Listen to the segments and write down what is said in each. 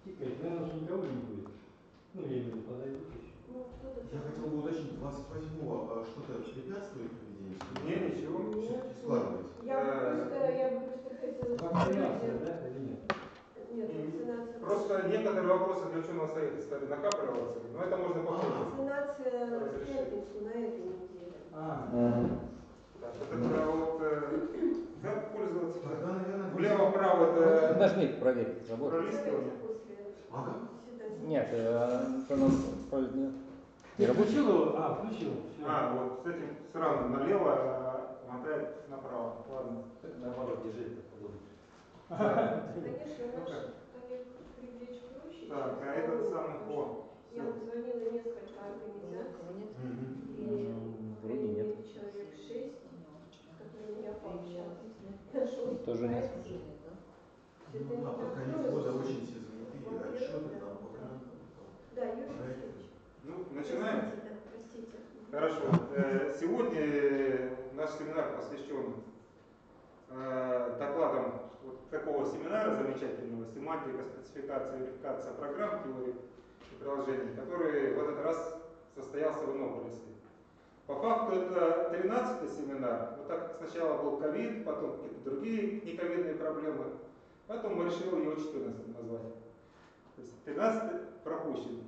Тикает, наверное, что никого не будет. Ну, я имею в виду, подойдут еще. Я хотел бы уточнить, 28-го что-то препятствует проведению? Нет, ничего. Все-таки складывается. Я просто хотела... Вакцинация, да, или нет? Нет, вакцинация... Просто некоторые вопросы для ученого совета стали накапливаться, но это можно повторить. Вакцинация в пятницу на этой неделе. Так, это вот как пользоваться? Тогда, наверное, Влево-вправо это... Нажми проверить, работает. Пролистывание. Ага. Нет, она не работает. Включил его? Включил. Вот с этим сразу налево, мотает направо. Ладно. Так наоборот, держи это подобно. Конечно, наших коллег привлечь проще. Так, а этот самый фон. Я позвонила несколько организаций. И Вроде нет. человек 6, с которыми я пообщалась. Нашел Тоже нет. А пока не года очень все заняты, и отчеты там по грантам. Да, Юрий Алексеевич. Ну, начинаем? Простите. Хорошо. Сегодня наш семинар посвящен докладам вот такого семинара замечательного «Семантика, спецификация, верификация программ, теории и приложений», который в этот раз состоялся в Иннополисе. По факту это 13-й семинар. Вот так как сначала был ковид, потом какие-то другие нековидные проблемы. Поэтому мы решили его 14-м назвать. То есть 13-й пропущен.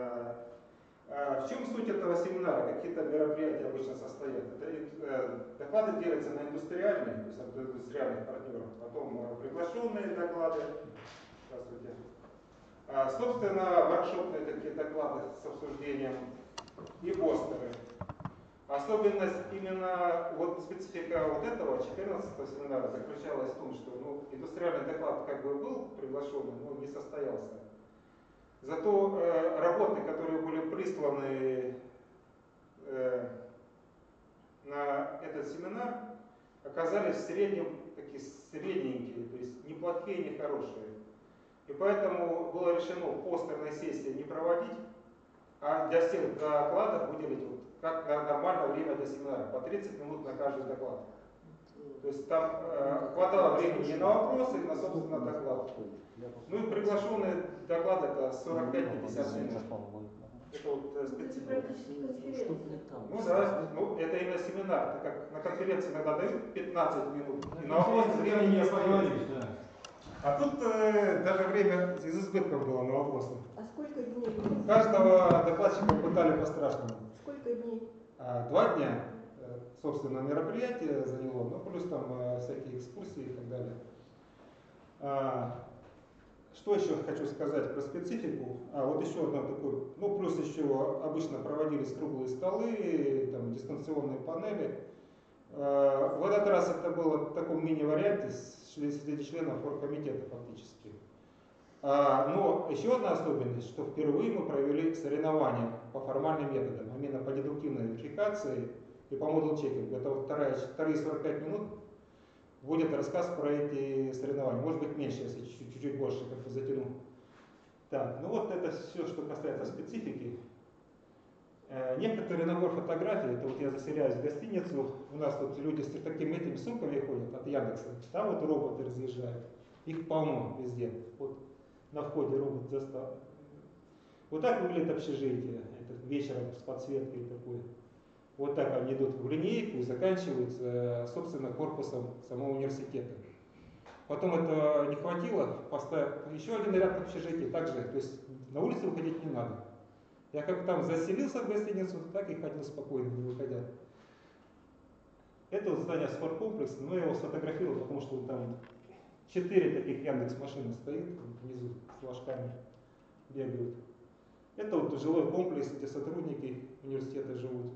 В чем суть этого семинара? Какие-то мероприятия обычно состоят? Доклады делятся на индустриальные, то есть от индустриальных партнеров, потом приглашенные доклады. Здравствуйте. Собственно, воркшопные такие доклады с обсуждением и постеры. Особенность именно вот специфика вот этого 14-го семинара заключалась в том, что индустриальный доклад как бы был приглашенный, но не состоялся. Зато работы, которые были присланы на этот семинар, оказались в среднем такие средненькие, то есть не плохие, не хорошие. И поэтому было решено постерной сессии не проводить, а для всех докладов выделить вот, как на нормальное время для семинара, по 30 минут на каждый доклад. То есть там хватало времени и на вопросы, и на, собственно, доклад. Ну и приглашенные доклады это 45-50 минут. Это вот специфика. Ну да, это именно семинар, так как на конференции иногда дают 15 минут, и на вопросы времени не остается. А тут даже время из избытком было на вопросы. А сколько дней? Каждого докладчика пытали по-страшному. Сколько дней? 2 дня, собственно, мероприятие заняло, но плюс там всякие экскурсии и так далее. Что еще хочу сказать про специфику? Вот еще одно такое, плюс еще обычно проводились круглые столы, там, дистанционные панели. В этот раз это было в таком мини-варианте среди членов оргкомитета фактически. Но еще одна особенность, что впервые мы провели соревнования по формальным методам, именно по дедуктивной верификации и по модул чекингу. Это вот вторые 45 минут будет рассказ про эти соревнования. Может быть меньше, если чуть-чуть больше как-то затяну. Так, вот это все, что касается специфики. Некоторый набор фотографий, это вот я заселяюсь в гостиницу, у нас тут люди с такими этими сумками ходят от Яндекса, там вот роботы разъезжают, их полно везде. Вот на входе робот застал. Вот так выглядит общежитие, это вечером с подсветкой такой. Вот так они идут в линейку и заканчиваются, собственно, корпусом самого университета. Потом этого не хватило, поставил еще один ряд общежитий, также, то есть на улицу выходить не надо. Я как там заселился в гостиницу, так и ходил спокойно, не выходя. Это вот здание спорткомплекса, но я его сфотографировал, потому что там 4 таких Яндекс-машины стоит внизу с флажками, бегают. Это вот жилой комплекс, где сотрудники университета живут.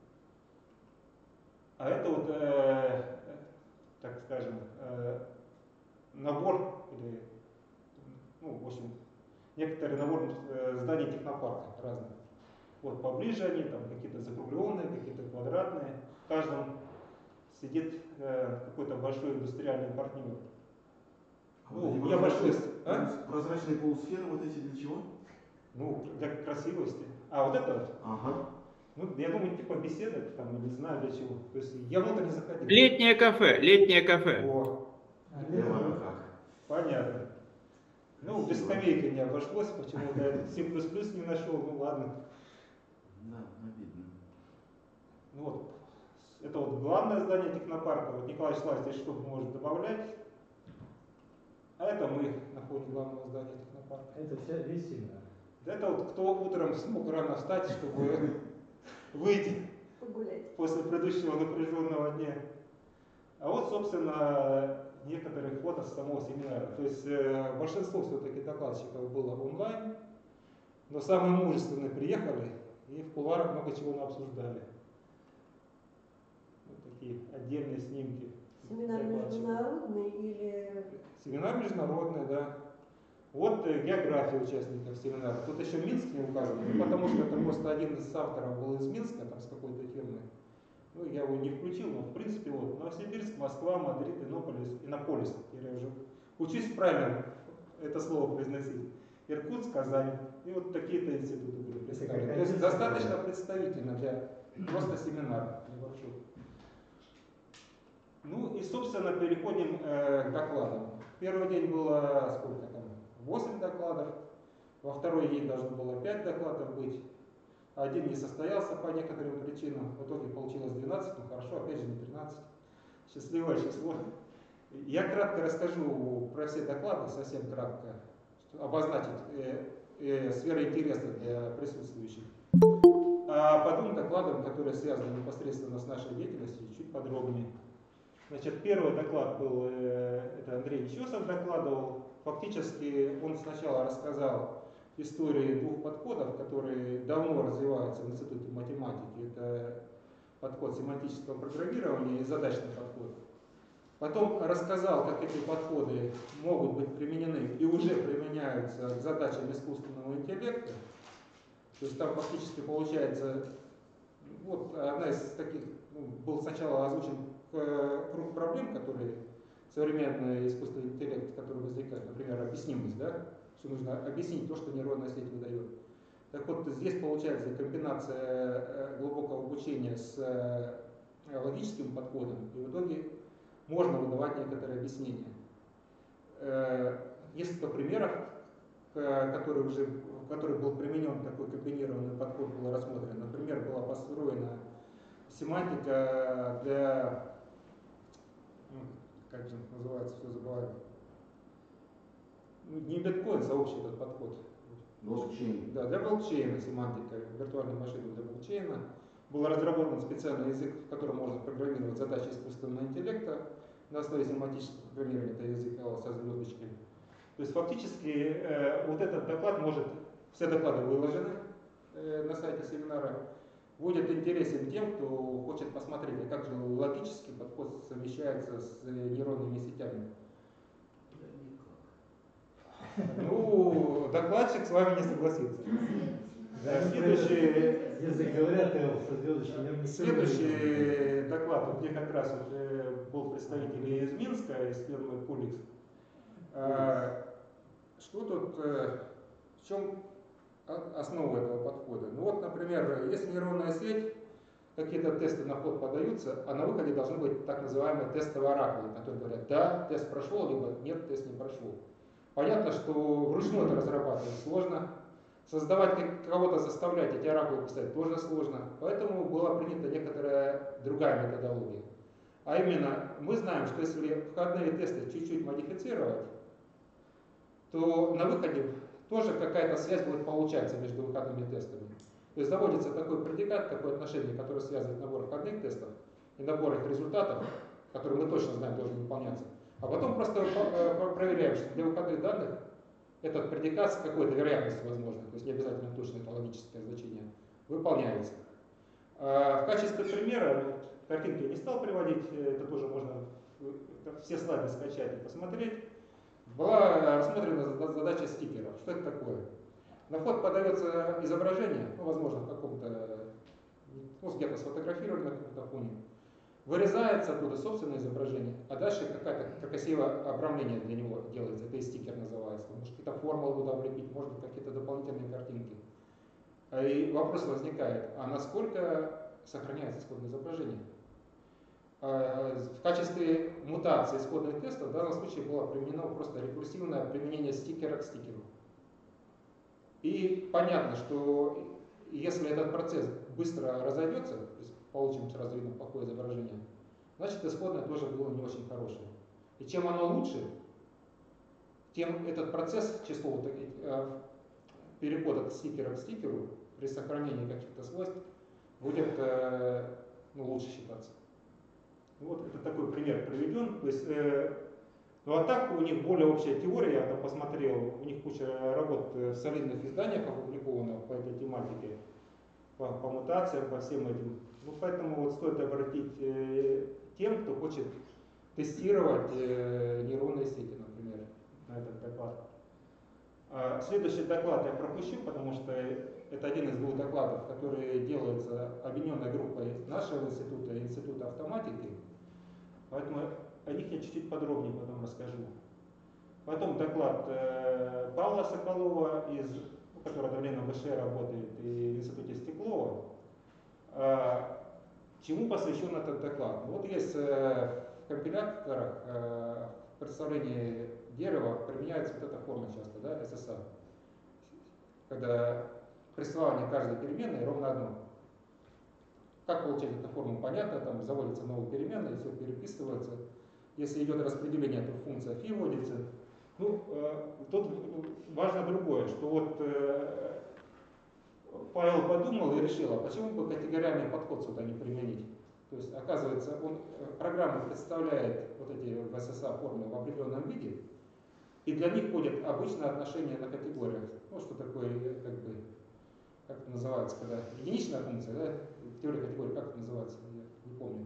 А это вот, так скажем, набор, или, в общем, некоторый набор зданий технопарка разных. Вот поближе они, там какие-то закругленные, какие-то квадратные. В каждом сидит какой-то большой индустриальный партнер. Я большой. Прозрачные полусферы вот эти для чего? Для красивости. Вот это вот? Ага. Я думаю, типа беседок, там, не знаю для чего. То есть я внутрь не заходил. Летнее кафе, летнее кафе. О, Как? понятно. Ну, без скамейки не обошлось, почему-то я тут C++ не нашел, ну ладно. Да, обидно. Ну вот, это вот главное здание технопарка. Вот Николай Вячеславович здесь что-то может добавлять. А это мы на фоне главного здания технопарка. Это весь семинар. Это вот кто утром смог рано встать, чтобы выйти Погулять. после предыдущего напряженного дня. А вот, собственно, некоторые фото с самого семинара. То есть большинство все-таки докладчиков было онлайн, но самые мужественные приехали и в кулуарах много чего обсуждали. Вот такие отдельные снимки. Семинар международный или... Семинар международный, да. Вот география участников семинара. Тут еще Минск не указан, ну, потому что это просто один из авторов был из Минска, там с какой-то фирмы. Ну, я его не включил, но в принципе вот Новосибирск, Москва, Мадрид, Иннополис. Я уже учусь правильно это слово произносить. Иркутск, Казань. И вот такие-то институты были представлены. То есть достаточно представительно для просто семинара небольшого. Ну и, собственно, переходим к докладам. Первый день было сколько там? 8 докладов. Во второй день должно было 5 докладов быть. Один не состоялся по некоторым причинам. В итоге получилось 12, ну хорошо, опять же не 13. Счастливое число. Я кратко расскажу про все доклады, совсем кратко, чтобы обозначить сферы интереса для присутствующих. А по двум докладам, которые связаны непосредственно с нашей деятельностью, чуть подробнее. Значит, первый доклад был, это Андрей Нечесов докладывал. Фактически он сначала рассказал истории двух подходов, которые давно развиваются в Институте математики. Это подход семантического программирования и задачный подход. Потом рассказал, как эти подходы могут быть применены и уже применяются к задачам искусственного интеллекта. То есть там фактически получается, вот одна из таких, был сначала озвучен круг проблем, которые современный искусственный интеллект, который возникает, например, объяснимость, да, что нужно объяснить то, что нейронная сеть выдает. Так вот, здесь получается комбинация глубокого обучения с логическим подходом, и в итоге можно выдавать некоторые объяснения. Несколько примеров, в которых был применен такой комбинированный подход, было рассмотрено. Например, была построена семантика для, как же называется, все забываю, не биткоин, а общий этот подход. Блокчейн. Да, для блокчейна семантика, виртуальной машины для блокчейна. Был разработан специальный язык, в котором можно программировать задачи искусственного интеллекта. На основе семантического программирования это язык со звездочкой. То есть фактически вот этот доклад может, все доклады выложены на сайте семинара, будет интересен тем, кто хочет посмотреть, а как же логический подход совмещается с нейронными сетями. Ну, докладчик с вами не согласится. Следующий доклад, вот где как раз был представитель из Минска, из фирмы Pulix. Что тут, в чем основа этого подхода? Ну вот, например, если нейронная сеть, какие-то тесты на вход подаются, а на выходе должны быть так называемые тестовые оракулы, которые говорят, да, тест прошел, либо нет, тест не прошел. Понятно, что вручную это разрабатывать сложно, создавать кого-то, заставлять эти оракулы писать тоже сложно, поэтому была принята некоторая другая методология. А именно, мы знаем, что если входные тесты чуть-чуть модифицировать, то на выходе тоже какая-то связь будет получаться между выходными тестами. То есть заводится такой предикат, такое отношение, которое связывает набор входных тестов и набор их результатов, которые мы точно знаем должны выполняться. А потом просто проверяем, что для выходных данных этот предикат с какой-то вероятностью возможно, то есть не обязательно точно это логическое значение, выполняется. В качестве примера, картинки я не стал приводить, это тоже можно все слайды скачать и посмотреть. Была рассмотрена задача стикеров. Что это такое? На вход подается изображение, ну, возможно, в каком-то, ну, где-то сфотографировано на каком-то фоне. Вырезается оттуда собственное изображение, а дальше какое-то красивое обрамление для него делается. Это и стикер называется. Может, какие-то формулы туда влепить, может, какие-то дополнительные картинки. И вопрос возникает, а насколько сохраняется исходное изображение? в качестве мутации исходных тестов в данном случае было применено просто рекурсивное применение стикера к стикеру. И понятно, что если этот процесс быстро разойдется, то есть получим сразу видно плохое изображение, значит исходное тоже было не очень хорошее. И чем оно лучше, тем этот процесс, число вот таких перехода от стикера к стикеру при сохранении каких-то свойств будет лучше считаться. Вот это такой пример приведен. То есть, ну а так у них более общая теория, я там посмотрел, у них куча работ в солидных изданиях опубликовано по этой тематике, по мутациям, по всем этим. Ну поэтому вот стоит обратить тем, кто хочет тестировать нейронные сети, например, на этот доклад. Следующий доклад я пропущу, потому что это один из двух докладов, которые делаются объединенной группой нашего института и Института автоматики. Поэтому о них я чуть-чуть подробнее потом расскажу. Потом доклад Павла Соколова, который одновременно в ВШЭ работает, и в Институте Стеклова. Чему посвящен этот доклад? Вот есть в компиляторах в представлении дерева применяется вот эта форма часто, да, SSA, когда присваивание каждой переменной ровно одно. Как получать эту форму, понятно, там заводится новая переменная, все переписывается. Если идет распределение, то функция φ вводится. Ну, тут важно другое, что вот Павел подумал и решил, а почему бы категориальный подход сюда не применить? То есть, оказывается, программа представляет вот эти в SSA формы в определенном виде, и для них ходит обычное отношение на категориях. Ну, что такое, как бы, как это называется, когда единичная функция, да, теория категорий, как это называется, я не помню.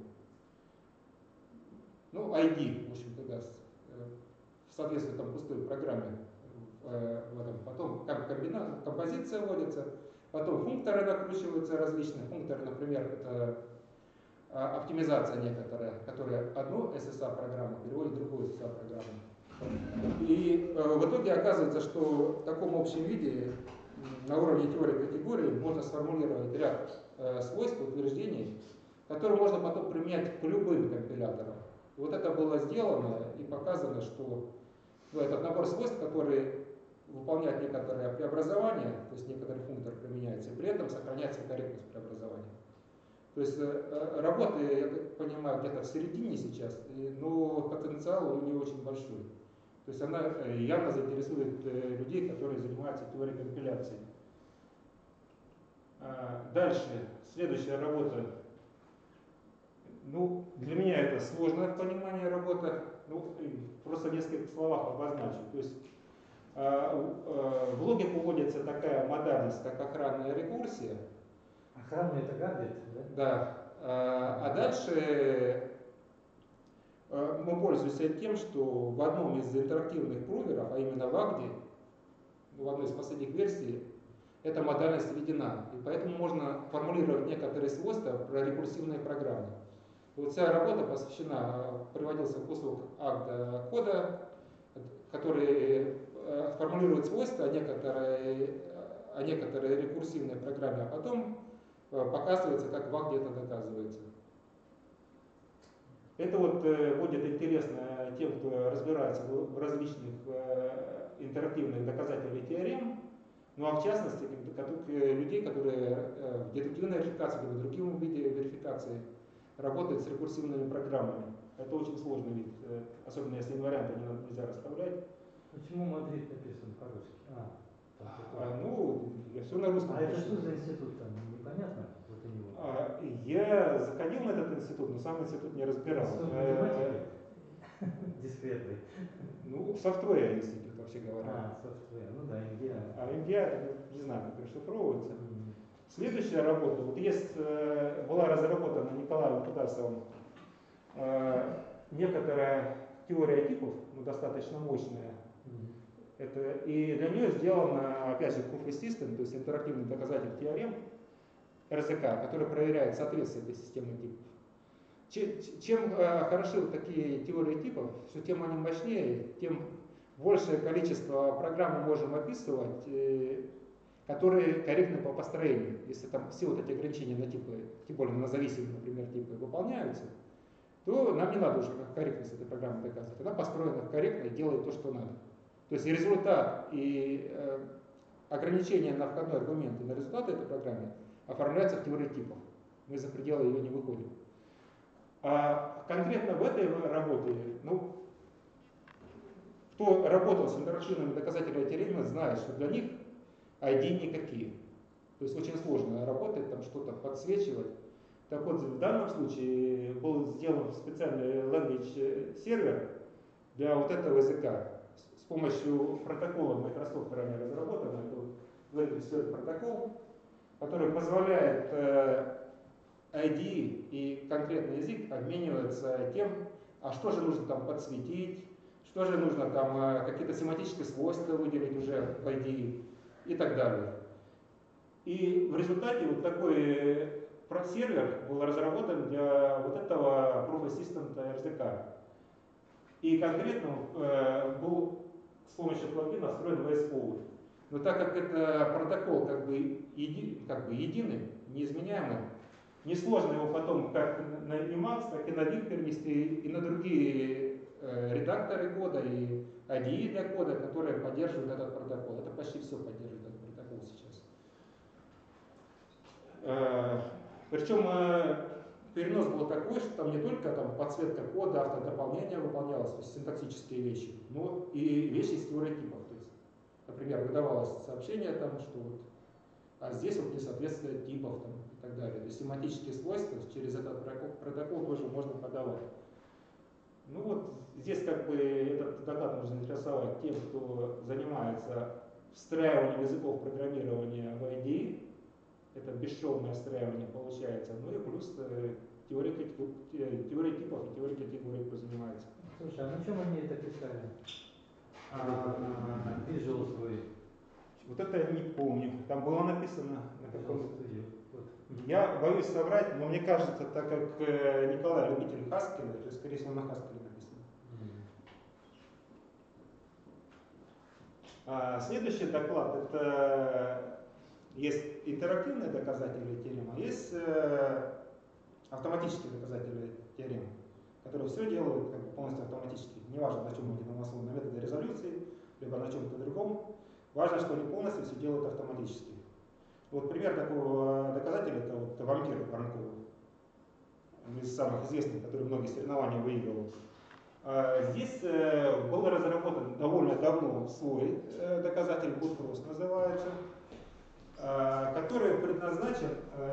Ну, ID, в общем, тогда в соответствии там пустой программе, потом композиция вводится, потом функторы накручиваются различные. Функторы, например, это оптимизация некоторая, которая одну SSA-программу переводит в другую SSA-программу. И в итоге оказывается, что в таком общем виде на уровне теории категорий можно сформулировать ряд свойств, утверждений, которые можно потом применять к любым компиляторам. И вот это было сделано и показано, что этот набор свойств, который выполняет некоторые преобразования, то есть некоторый функтор применяется, и при этом сохраняется корректность преобразования. То есть работы, я так понимаю, где-то в середине сейчас, но потенциал у нее очень большой. То есть она явно заинтересует людей, которые занимаются теорией компиляции. Дальше, следующая работа. Ну, для меня это сложное в понимании работа. Ну, просто в нескольких словах обозначу. То есть в логику вводится такая модальность, как охранная рекурсия. Охранный это гаджет, да? Да. А дальше мы пользуемся тем, что в одном из интерактивных пруверов, а именно в Agdi, в одной из последних версий, эта модальность введена. И поэтому можно формулировать некоторые свойства про рекурсивные программы. И вот вся работа посвящена, приводился кусок Agda кода, который формулирует свойства о некоторой рекурсивной программе, а потом показывается, как в Agdi это доказывается. Это вот будет интересно тем, кто разбирается в различных интерактивных доказательных теорем, ну а в частности людей, которые в дедуктивной верификации или в другом виде верификации работают с рекурсивными программами. Это очень сложный вид, особенно если инварианты нельзя расставлять. Почему Мадрид написан по-русски? Ну, я все на русском. А это что за институт там? Непонятно вот у него. Я заходил на этот институт, но сам институт не разбирал. Дискретный. Ну, софтвер институт, вообще говоря. Софтвер, ну да, MDI. А MDI, не знаю, как расшифровывается. Следующая работа, вот есть, была разработана Николаем Кудасовым некоторая теория типов, ну, достаточно мощная. И для нее сделана, опять же, Proof System, то есть интерактивный доказатель теорем, РЗК, который проверяет соответствие этой системы типов. Чем хороши вот такие теории типов, что тем они мощнее, тем большее количество программ мы можем описывать, которые корректны по построению. Если там все вот эти ограничения на типы, тем более на зависимые, например, типы выполняются, то нам не надо уже корректность этой программы доказывать. Она построена корректно и делает то, что надо. То есть и результат, и ограничения на входной аргумент и на результаты этой программы оформляются в теории типов. Мы за пределы ее не выходим. А конкретно в этой работе, ну, кто работал с интерактивными доказательными теоремами, знает, что для них ID никакие. То есть очень сложно работать, там что-то подсвечивать. Так вот, в данном случае был сделан специальный language сервер для вот этого языка. С помощью протокола Microsoft ранее разработан, это language server протокол, который позволяет ID и конкретный язык обмениваться тем, а что же нужно там подсветить, что же нужно там какие-то семантические свойства выделить уже в ID и так далее. И в результате вот такой сервер был разработан для вот этого Proof Assistant RSDK. И конкретно был с помощью плагина настроен VS Code. Но так как это протокол как бы единый, неизменяемый, несложно его потом как на Emacs, так и на Vim перенести и на другие редакторы кода и IDE для кода, которые поддерживают этот протокол. Это почти все поддерживает этот протокол сейчас. Причем перенос был такой, что там не только там, подсветка кода, автодополнение выполнялось, то есть синтаксические вещи, но и вещи из теории типов. То есть, например, выдавалось сообщение, там, что вот, а здесь вот несоответствие типов там, и так далее. То есть семантические свойства через этот протокол тоже можно подавать. Ну вот здесь как бы этот доклад можно заинтересовать тем, кто занимается встраиванием языков программирования в IDE. Это бесшовное встраивание получается. Ну и плюс теория типов и теория категорий позанимается. Слушай, а на чем они это писали? Visual свой. Вот это я не помню. Там было написано на каком. Вот. Я боюсь соврать, но мне кажется, так как Николай любитель Haskell, то скорее всего на Haskell написано. Следующий доклад это есть интерактивные доказательные теоремы, а есть автоматические доказательные теоремы, которые все делают как бы, полностью автоматически. Неважно, на чем они там основаны, на методе резолюции, либо на чем-то другом. Важно, что они полностью все делают автоматически. Вот пример такого доказателя это вот вампир Воронков, из самых известных, который многие соревнования выигрывал. Здесь был разработан довольно давно свой доказатель, Good-Frost называется, который предназначен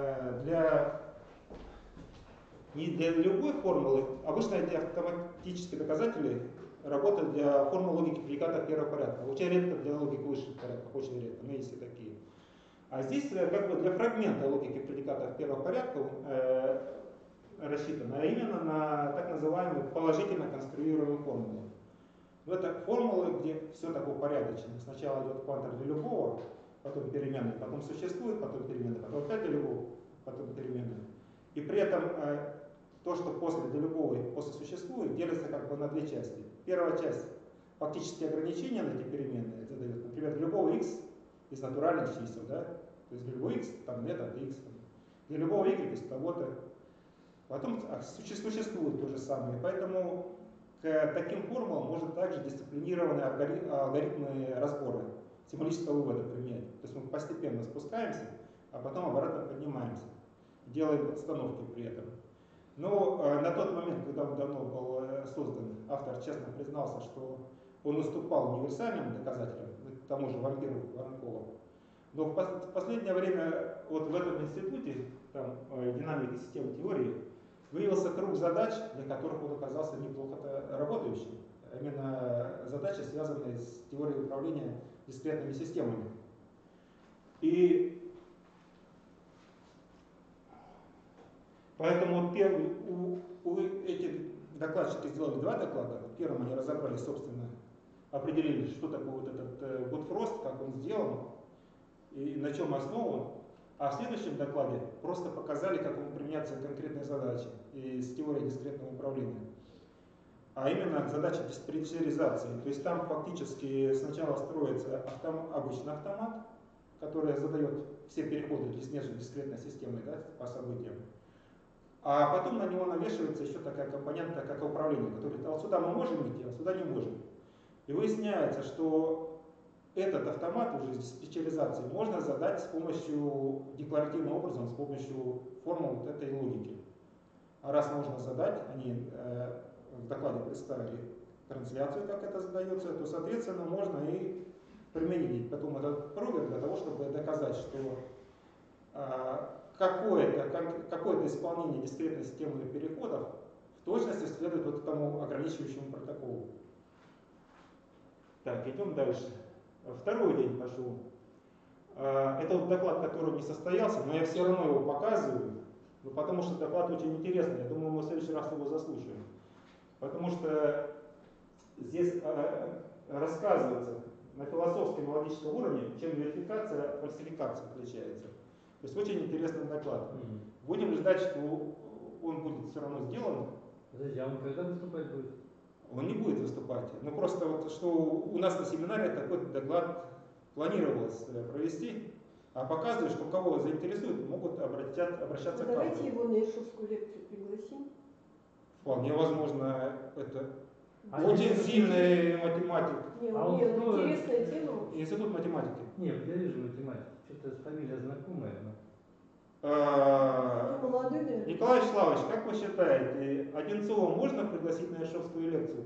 не для любой формулы. Обычно эти автоматические доказатели работают для формул логики предикатов первого порядка. Очень редко для логики высших порядков, очень редко, но есть и такие. А здесь как бы для фрагмента логики предикатов первого порядка рассчитано, а именно на так называемые положительно конструируемые формулы. Но это формулы, где все так упорядочено. Сначала идет квантор для любого, потом переменная, потом существует, потом переменная, потом опять для любого, потом переменная. И при этом то, что после для любого и после существует, делится как бы на две части. Первая часть фактически ограничения на эти переменные задает. Например, для любого x из натуральных чисел, да? То есть для любого x там нет от x, для любого y из того-то. Потом существует то же самое. Поэтому к таким формулам можно также дисциплинированные алгоритмы разбора, символического вывода применять. То есть мы постепенно спускаемся, а потом обратно поднимаемся. Делаем подстановки при этом. Но на тот момент, когда он давно был создан, автор честно признался, что он уступал универсальным доказателям, тому же вампиру Воронкова. Но в последнее время вот в этом институте, там, динамики системы теории, выявился круг задач, для которых он оказался неплохо работающим. Именно задачи, связанные с теорией управления дискретными системами. И поэтому эти докладчики сделали два доклада. В первом они разобрали, собственно, определили, что такое вот этот Good-Frost, как он сделан и на чем основан. А в следующем докладе просто показали, как он применяется к конкретной задаче из теории дискретного управления. А именно задача диспетчеризации. То есть там фактически сначала строится обычный автомат, который задает все переходы между дискретной системой, да, по событиям. А потом на него навешивается еще такая компонента, как управление, которая говорит, а вот сюда мы можем идти, а сюда не можем. И выясняется, что этот автомат уже с диспетчеризацией можно задать с помощью, декларативным образом, с помощью формул вот этой логики. А раз можно задать, они в докладе представили трансляцию, как это задается, то, соответственно, можно и применить потом этот провер для того, чтобы доказать, что какое-то исполнение дискретной системы переходов в точности следует вот этому ограничивающему протоколу. Так, идем дальше. Второй день пошел. Это вот доклад, который не состоялся, но я все равно его показываю, потому что доклад очень интересный. Я думаю, мы в следующий раз его заслушаем. Потому что здесь рассказывается на философском и логическом уровне, чем верификация от фальсификации отличается. То есть очень интересный доклад. Будем ждать, что он будет все равно сделан. Подожди, а он когда выступать будет? Он не будет выступать. Но просто вот, что у нас на семинаре такой доклад планировалось провести, а показывает, что кого заинтересует, могут обращаться к автору. Давайте его на Ершовскую лекцию пригласим. Вполне возможно, это А очень если- сильный математик. Не, А мне он кто? интересная тема. Институт математики. Нет, я вижу математику. Что-то фамилия знакомая. Но... Ну, молодой, наверное. Николай Вячеславович, как вы считаете, Одинцова можно пригласить на Ершовскую лекцию?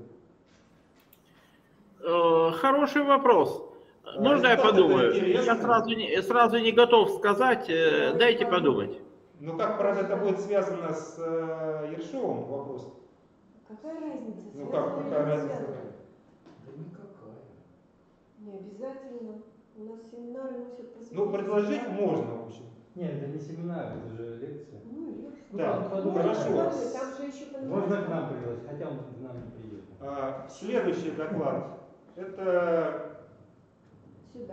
Хороший вопрос. Можно я результаты подумаю? интересные. Я сразу не готов сказать. Дайте подумать. Ну как, правда, это будет связано с Ершовым вопрос? Какая разница? Ну как, связано какая или не разница? связано? Да никакая. Не обязательно. У нас семинары носят по Ну, предложить можно, в общем. Нет, это не семинар, это же лекция. Ну, Ершов. Ну, Так, подумай, хорошо. подумай. Там же еще по Можно к нам пригласить, хотя он к нам не приедет. Следующий доклад. Это, Сюда.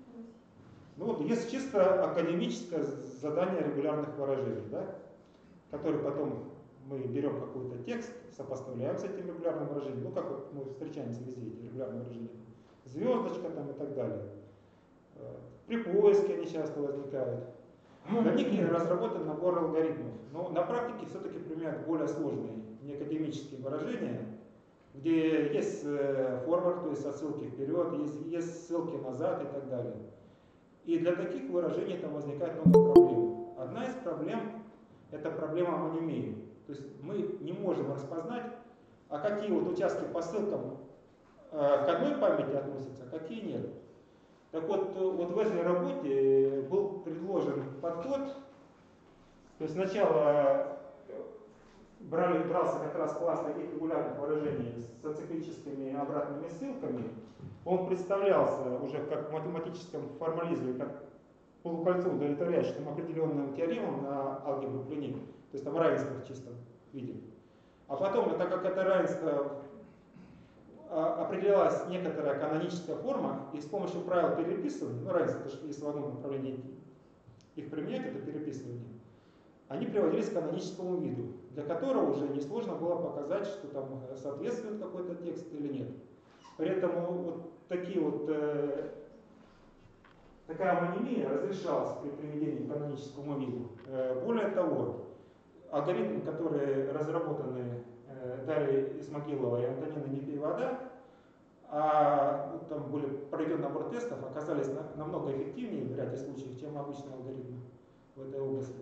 ну вот, есть чисто академическое задание регулярных выражений, да, который потом мы берем какой-то текст, сопоставляем с этим регулярным выражением, ну как вот мы встречаемся везде, эти регулярные выражения, звездочка там и так далее. При поиске они часто возникают. Для них разработан набор алгоритмов, но на практике все-таки применяют более сложные неакадемические выражения, где есть форвард, то есть отсылки вперед, есть ссылки назад и так далее. И для таких выражений там возникает много проблем. Одна из проблем – это проблема амонимии. То есть мы не можем распознать, а какие вот участки по ссылкам к одной памяти относятся, а какие нет. Так вот, в этой работе был предложен подход, то есть сначала брался как раз класс таких регулярных выражений с ациклическими обратными ссылками. Он представлялся уже как в математическом формализме, как полукольцо, удовлетворяющее определенным теоремам на алгебру Плюни, то есть там равенство в чистом виде. А потом, так как это равенство определялась некоторая каноническая форма, и с помощью правил переписывания, ну равенство, потому что если в одном направлении их применять, это переписывание, они приводились к каноническому виду, для которого уже несложно было показать, что там соответствует какой-то текст или нет. При этом вот такие вот, такая амонимия разрешалась при приведении к каноническому виду. Более того, алгоритмы, которые разработаны Дарьей Исмагиловой и Антониной Непивода, вот там были проведен набор тестов, оказались намного эффективнее в ряде случаев, чем обычные алгоритмы в этой области.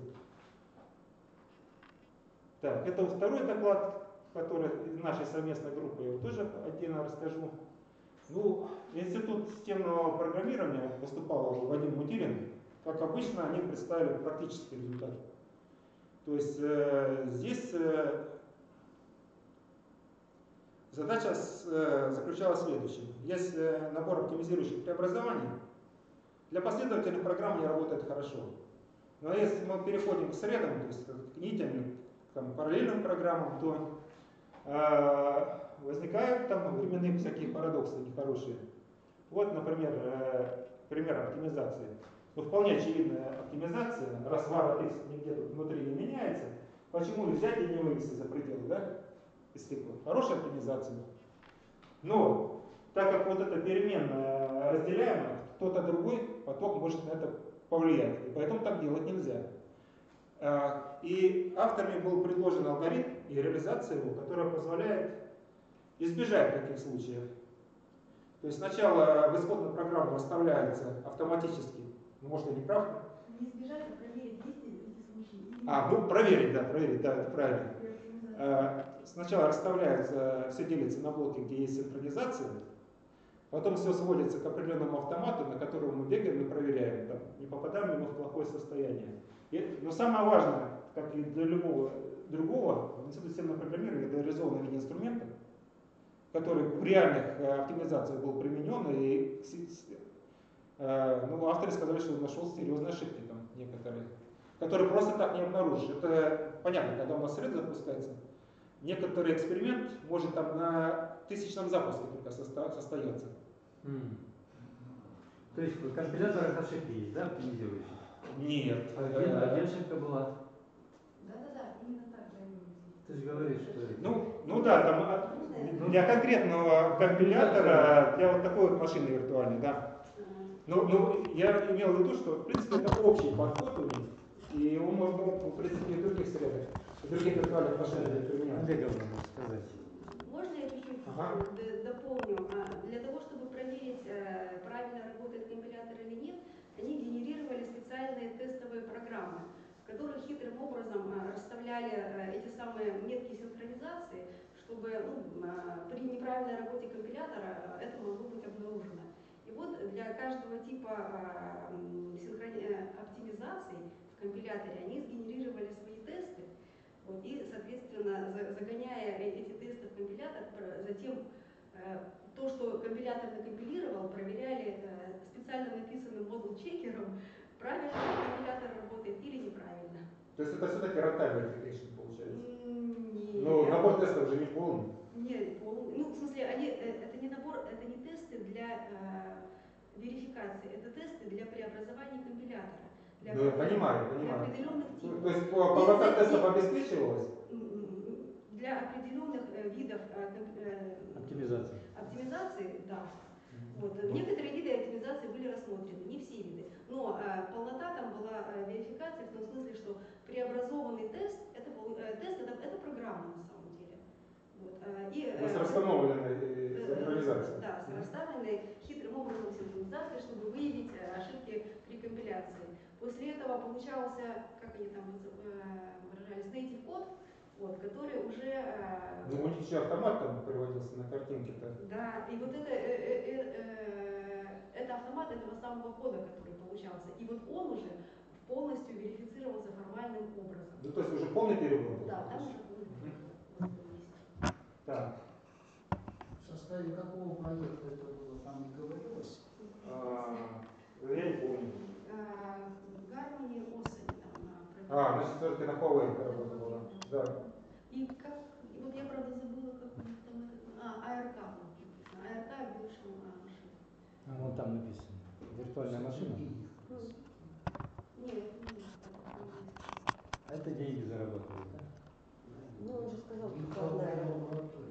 Так, это второй доклад, который из нашей совместной группы, я его тоже отдельно расскажу. Ну, Институт системного программирования выступал Вадим Мутилин. Как обычно, они представили практический результат. То есть здесь задача заключалась в следующем. Есть набор оптимизирующих преобразований. Для последовательных программ они работают хорошо. Но если мы переходим к средам, то есть к нитям, к параллельным программам, то возникают там временные всякие парадоксы нехорошие. Вот, например, пример оптимизации. Ну, вполне очевидная оптимизация, раз var от x нигде тут внутри не меняется, почему взять и не вывести за пределы, да? Из цикла. Хорошая оптимизация. Но, так как вот эта переменная разделяемая, кто-то другой поток может на это повлиять. И поэтому так делать нельзя. И авторами был предложен алгоритм и реализация его, которая позволяет избежать таких случаев. То есть сначала в исходную программу расставляется автоматически, ну, может, я не прав? Не избежать, а проверить, есть ли эти случаи. Ну, проверить, да, это правильно. Сначала расставляется, все делится на блоки, где есть синхронизация, потом все сводится к определенному автомату, на которого мы бегаем и проверяем, там, не попадаем ли мы в плохое состояние. Но самое важное, как и для любого другого, в институте системного программирования это реализованный в виде инструмента, который в реальных оптимизациях был применен, и авторы сказали, что он нашел серьезные ошибки там некоторые, которые просто так не обнаружишь. Это понятно, когда у нас сред запускается, некоторый эксперимент может там на 1000-м запуске только состояться. То есть в компиляторах ошибки есть, да, оптимизирующие? Нет. Где ошибка была? Да, именно так же они. Ты же говоришь, что это... Ну да, там для конкретного компилятора, для вот такой вот машины виртуальной, да. Ну, я имел в виду, что в принципе это общий подход у них, и его можно, в принципе, и в других средах, в других виртуальных машинах применять. Олега можно сказать. Можно я чуть-чуть дополню? Для того, чтобы проверить, правильно работает компилятор или нет, они генерировали специальные тестовые программы, в которых хитрым образом расставляли эти самые метки синхронизации, чтобы при неправильной работе компилятора это могло быть обнаружено. И вот для каждого типа оптимизации в компиляторе они сгенерировали свои тесты, и, соответственно, загоняя эти тесты в компилятор, затем то, что компилятор накомпилировал, проверяли специально написанным модул-чекером, правильно компилятор работает или неправильно. То есть это все-таки runtime verification получается? Нет. Ну, набор тестов же не полный. Нет, полный. Ну, в смысле, это не набор, это не тесты для верификации, это тесты для преобразования компилятора. Ну, я понимаю. Для определенных типов. То есть полнота тестов обеспечивалась? Для определенных видов оптимизации, да. Вот. Некоторые виды оптимизации были рассмотрены, не все виды. Но полнота там была верификация в том смысле, что преобразованный тест это программа на самом деле. Вот. С расстановленной синхронизацией. Да, с расставленной хитрым образом синхронизацией, чтобы выявить ошибки при компиляции. После этого получался, как они там выражались, native код, вот, который уже... Ну, у них еще автомат там приводился на картинке-то. Да, и вот это автомат этого самого кода, который получался. И вот он уже полностью верифицировался формальным образом. Ну, то есть уже полный перевод? Да, там уже полный перевод. Так. В составе какого проекта это было, там не говорилось? Я не помню. Гармони Осень там. Значит, все-таки на Huawei работа была. Да. И вот я правда забыла, как у них там АРК было написано. АРК Билшем машина. Вон там написано. Виртуальная машина. Нет. А это деньги зарабатывают, да? Ну, он же сказал, Виртуальная лаборатория.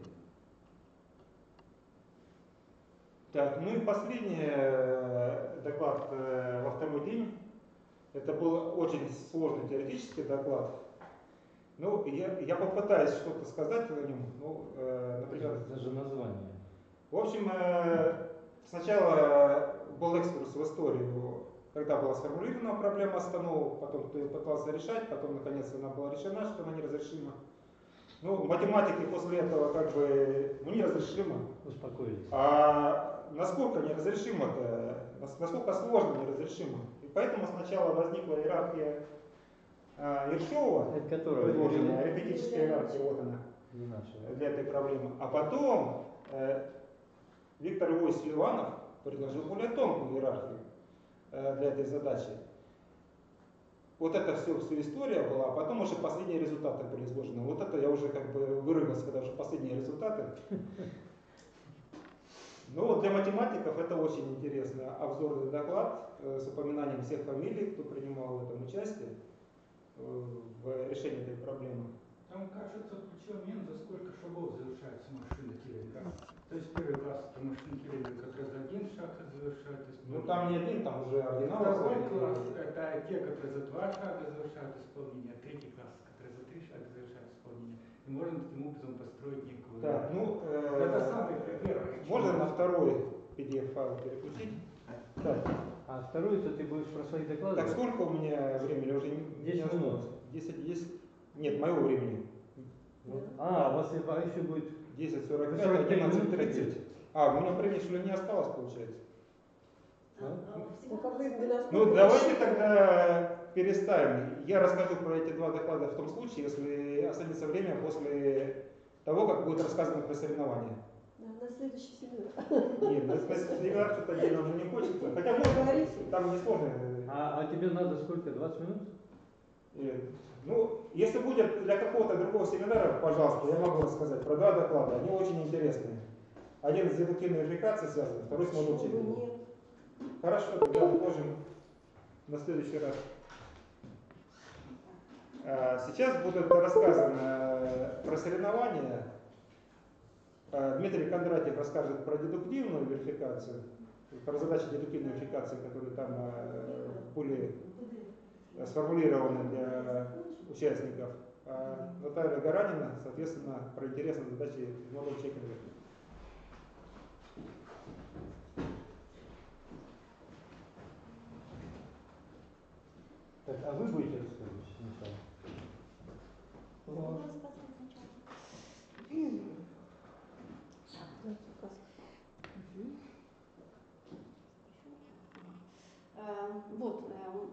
Так, ну и последний доклад во второй день. Это был очень сложный теоретический доклад. Ну, я попытаюсь что-то сказать о нем. Ну, например, Даже название. В общем, сначала был экскурс в историю, когда была сформулирована проблема остановок, потом кто ее пытался решать, потом наконец она была решена, что она неразрешима. Ну, математики после этого как бы, неразрешимо. Успокоились. А насколько неразрешимо-то, насколько сложно неразрешимо. И поэтому сначала возникла иерархия Ершова, предложенная арифметическая иерархия, вот она, для этой проблемы. А потом Виктор Львович Ливанов предложил более тонкую иерархию для этой задачи. Вот это всю история была, а потом уже последние результаты были изложены. Вот это я уже как бы вырвался, когда уже последние результаты. Ну вот для математиков это очень интересный обзорный доклад с упоминанием всех фамилий, кто принимал в этом участие в решении этой проблемы. Там, кажется, ключевой момент, за сколько шагов завершается машина Тьюринга. То есть первый класс это машина Тьюринга как раз один шаг завершает. Ну там не один, там уже ординал. Второй класс это это те, которые за 2 шага завершают исполнение, а третий класс, которые за 3 шага завершают исполнение. И можно таким образом построить некую... Так, ну, это самый первый. можно на второй PDF-файл переключить? Так. А вторую, то ты будешь про свои доклады? Так, сколько у меня времени? Уже не 10 минут. 10. Нет, моего времени. А, у вас еще будет 10:45, 11:30. А, у меня времени что ли не осталось, получается? Ну, как бы 12 Ну, давайте тогда переставим. Я расскажу про эти 2 доклада в том случае, если останется время после того, как будет рассказано про соревнования. Да, на следующий семинар. Нет, на семинар что-то отдельно уже не хочется. Хотя можно, там несложно. А тебе надо сколько? 20 минут? Ну, если будет для какого-то другого семинара, пожалуйста, я могу рассказать про 2 доклада. Они очень интересные. Один с дедуктивной верификацией связан, второй с модулчекингом. Нет. Хорошо, тогда отложим на следующий раз. Сейчас будет рассказано про соревнования. Дмитрий Кондратьев расскажет про дедуктивную верификацию, про задачи дедуктивной верификации, которые там были сформулированы для участников. А Наталья Гаранина, соответственно, про интересные задачи модуль-чекинга. Так, а вы будете рассказывать сначала? Вот,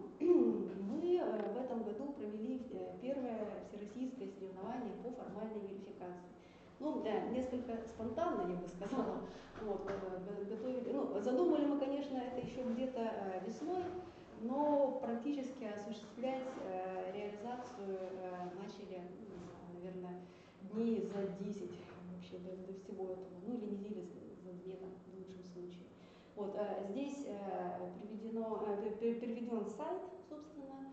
мы в этом году провели первое всероссийское соревнование по формальной верификации. Ну, да, несколько спонтанно, я бы сказала. Вот, готовили, ну, задумали мы, конечно, это еще где-то весной, но практически осуществлять реализацию начали, наверное, дней за 10 вообще до всего этого, ну или недели за 2 там, в лучшем случае. Вот, здесь переведен сайт, собственно,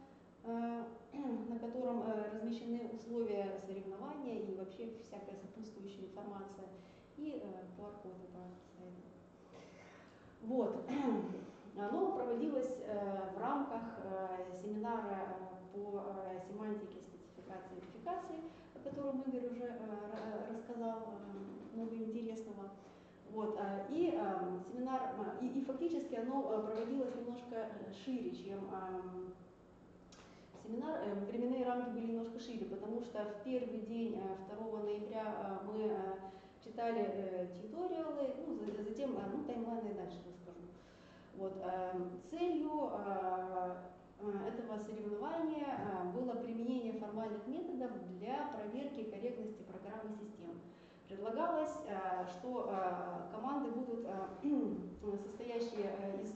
на котором размещены условия соревнования и вообще всякая сопутствующая информация, и QR-код этого сайта. Вот. Оно проводилось в рамках семинара по семантике, спецификации и верификации, о котором Игорь уже рассказал много интересного. Вот, и семинар, и фактически оно проводилось немножко шире, чем семинар. Временные рамки были немножко шире, потому что в первый день, 2 ноября, мы читали тьюториалы, ну, затем таймлайн и дальше расскажу. Вот, целью этого соревнования было применение формальных методов для проверки корректности программы систем. Предлагалось, что команды будут состоящие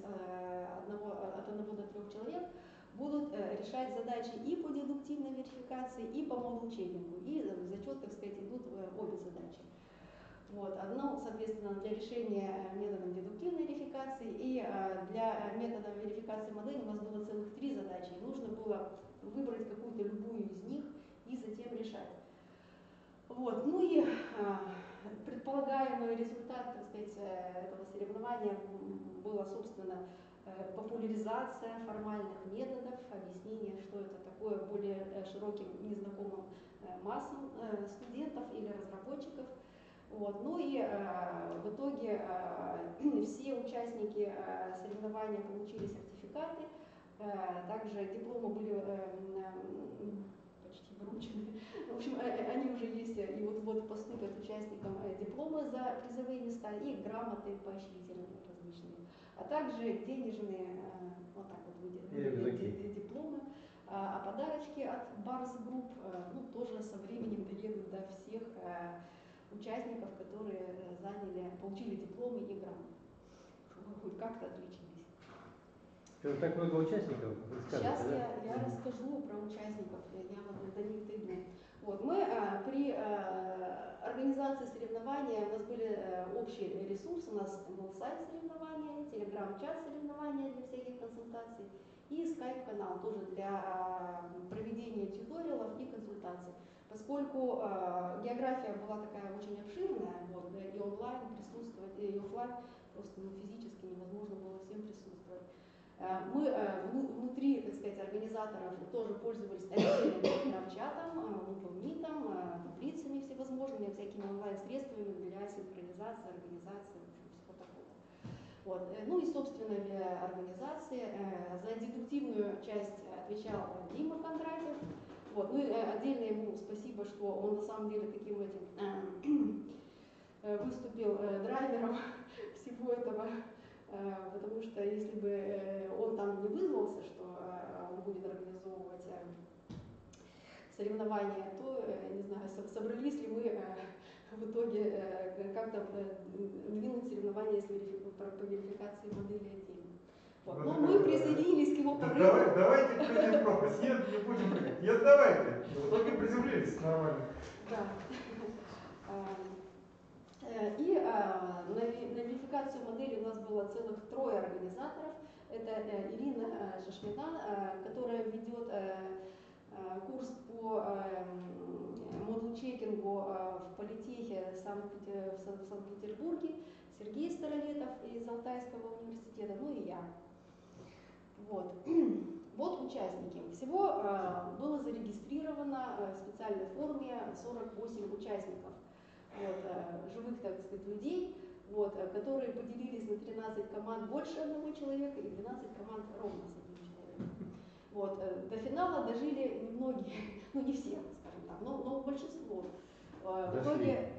от 1 до 3 человек, будут решать задачи и по дедуктивной верификации, и по модул-чекингу. И в зачет, так сказать, идут обе задачи. Вот. Одно, соответственно, для решения методом дедуктивной верификации, и для метода верификации модели у нас было целых 3 задачи. И нужно было выбрать какую-то любую из них и затем решать. Вот. Ну и предполагаемый результат, так сказать, этого соревнования была, собственно, популяризация формальных методов, объяснение, что это такое более широким, незнакомым массам студентов или разработчиков. Вот. Ну и в итоге все участники соревнования получили сертификаты, также дипломы были почти вручены. В общем, они уже есть, и вот поступят участникам дипломы за призовые места и грамоты поощрительные различные, а также денежные, вот так вот выделенные дипломы. А подарочки от Барс Групп, ну, тоже со временем доедут до всех участников, которые получили дипломы и грамоты, чтобы хоть как-то отличились. Так много участников? Сейчас я расскажу про участников, я вот до них дойду. Вот, мы при организации соревнования, у нас были общие ресурсы, у нас был сайт соревнования, телеграм-чат соревнования для всяких консультаций и скайп-канал тоже для проведения тьюториалов и консультаций. Поскольку география была такая очень обширная, вот, и онлайн присутствовать, и офлайн просто физически невозможно было всем присутствовать. Мы внутри, так сказать, организаторов тоже пользовались отдельным чатом, Google Meet, таблицами всевозможными, всякими онлайн-средствами для синхронизации, организации, в общем, всего такого. Вот. Ну и, собственно, для организации за дедуктивную часть отвечал Дима Кондратьев. Вот. Ну и отдельно ему спасибо, что он на самом деле таким этим выступил драйвером всего этого, потому что если бы он там не вызвался, что он будет организовывать соревнования, то, не знаю, собрались ли мы в итоге как-то двинуть соревнования по верификации модели отдельно. Вот. Но мы присоединились к его порыву. Давайте пройдем пропасть, нет, не будем прыгать. Нет, давайте. В итоге приземлились нормально. Да. И на верификацию модели у нас было целых 3 организаторов. Это Ирина Шашмина, которая ведет курс по модул-чекингу в политехе в Санкт-Петербурге, Сергей Старолетов из Алтайского университета, ну и я. Вот. Вот участники. Всего было зарегистрировано в специальной форме 48 участников. Вот, живых, так сказать, людей, вот, которые поделились на 13 команд больше одного человека и 12 команд ровно с одним человеком. Вот, до финала дожили немногие, ну не все, скажем так, но большинство. В итоге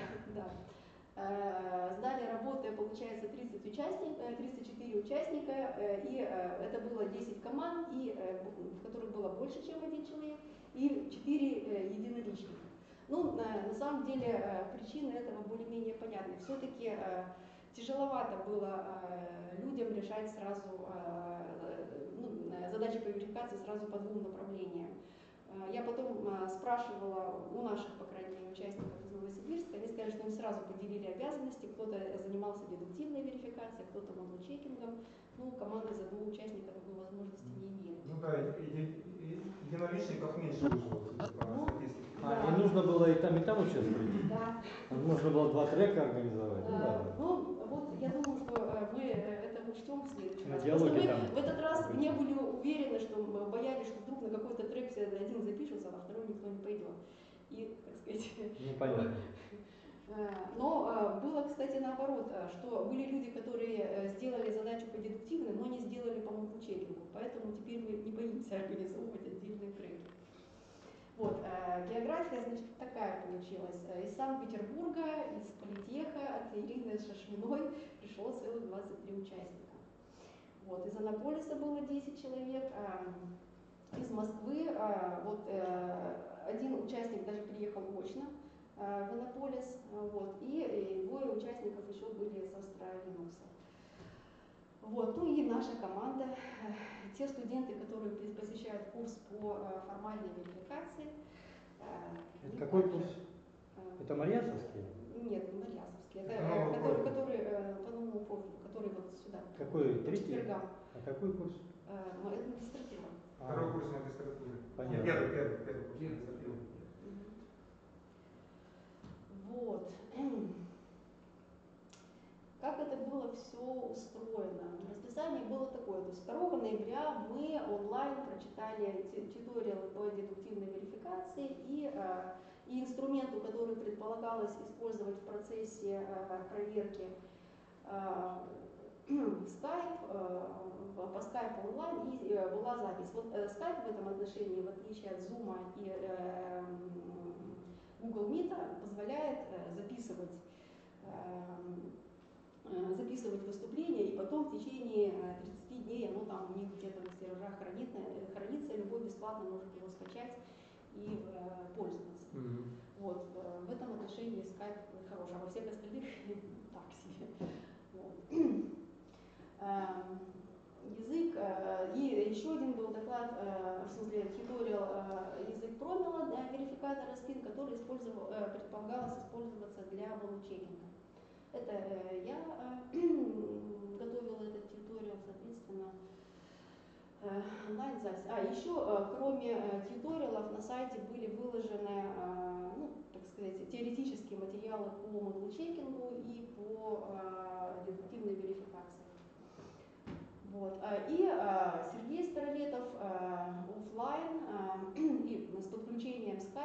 сдали работы, получается, 34 участника, и это было 10 команд, в которых было больше, чем 1 человек, и 4 единоличника. Ну, на самом деле, причины этого более-менее понятны. Все-таки тяжеловато было людям решать сразу задачи по верификации сразу по 2 направлениям. Я потом спрашивала у наших, по крайней мере, участников из Новосибирска, они сказали, что они сразу поделили обязанности, кто-то занимался дедуктивной верификацией, кто-то модул-чекингом, ну, команда из 1 участника такой возможности не имели. Ну да, единоличников меньше выжило, по статистике. И нужно было и там участвовать? Да. Нужно было 2 трека организовать? Ну, вот я думаю, что мы это учтем в следующий раз. Диалоги мы там. в этот раз не были уверены, что мы боялись, что вдруг на какой-то трек все один запишется, а на второй никто не пойдет. И, так сказать... Непонятно. Но было, кстати, наоборот, что были люди, которые сделали задачу по дедуктивной, но не сделали по модул-чекингу. Поэтому теперь мы не боимся организовывать отдельные треки. Вот, география, значит, такая получилась. Из Санкт-Петербурга, из политеха, от Ирины Шашминой пришло целых 23 участника. Вот, из Анаполиса было 10 человек, из Москвы вот, 1 участник даже приехал очно в Анаполис, вот, и 2 участников еще были с Астро-Линукса. Вот, ну и наша команда, те студенты, которые посещают курс по формальной верификации. Это какой курс? Это Марьясовский? Нет, не Марьясовский. Это который по новому профилю, который вот сюда. Какой? По четвергам. А какой курс? Это магистратура. 2-й курс магистратуры. Понятно. Первый курс магистратуры. Вот. Как это было все устроено? Расписание было такое. То есть 2 ноября мы онлайн прочитали туториалы по дедуктивной верификации и инструменту, который предполагалось использовать в процессе проверки Skype, по Skype онлайн, и была запись. Вот Skype в этом отношении, в отличие от Zoom и Google Meet, позволяет записывать выступления, и потом в течение 30 дней оно там у них где-то на серверах хранится, любой бесплатно может его скачать и пользоваться. Вот, в этом отношении Skype хорош, а во всех остальных так себе. Вот. Язык, и еще один был доклад, в смысле туториал, язык промела верификатора SPIN, который предполагалось использоваться для модул-чекинга. Это я готовила этот туториал, соответственно, онлайн-запись. Еще, кроме туториалов, на сайте были выложены, ну, так сказать, теоретические материалы по модул-чекингу и по дедуктивной верификации. Вот. И Сергей Старолетов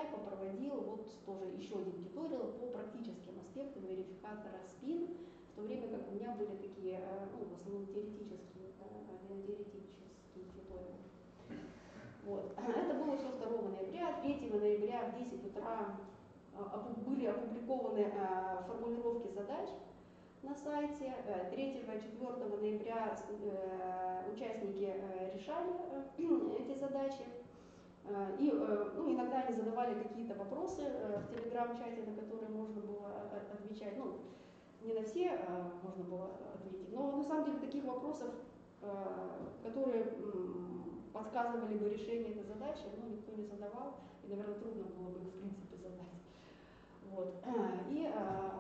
попроводил вот тоже еще один тьюториал по практическим аспектам верификатора СПИН, в то время как у меня были такие, ну, в основном теоретические тьюториалы. Вот. Это было все 2 ноября. 3 ноября в 10 утра были опубликованы формулировки задач на сайте. 3-4 ноября участники решали эти задачи. И ну, иногда они задавали какие-то вопросы в телеграм-чате, на которые можно было отвечать. Ну, не на все можно было ответить, но на самом деле таких вопросов, которые подсказывали бы решение этой задачи, ну, никто не задавал, и, наверное, трудно было бы их в принципе задать. Вот. И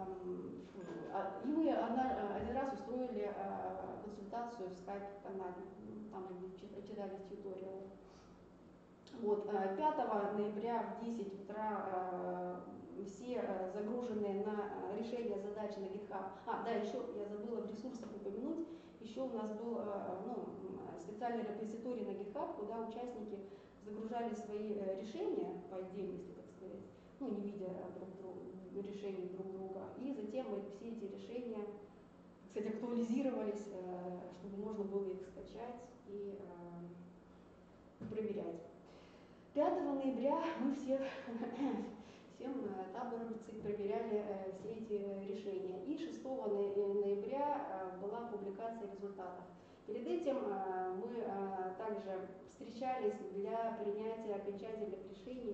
мы один раз устроили консультацию в скайп-канале, там читали тьюториалы. Вот. 5 ноября в 10 утра все загруженные на решение задачи на GitHub. Да, еще я забыла в ресурсах упомянуть, еще у нас был специальный репозиторий на GitHub, куда участники загружали свои решения по отдельности, так сказать, ну, не видя решений друг друга. И затем все эти решения, кстати, актуализировались, чтобы можно было их скачать и проверять. 5 ноября мы всем табором проверяли все эти решения. И 6 ноября была публикация результатов. Перед этим мы также встречались для принятия окончательных решений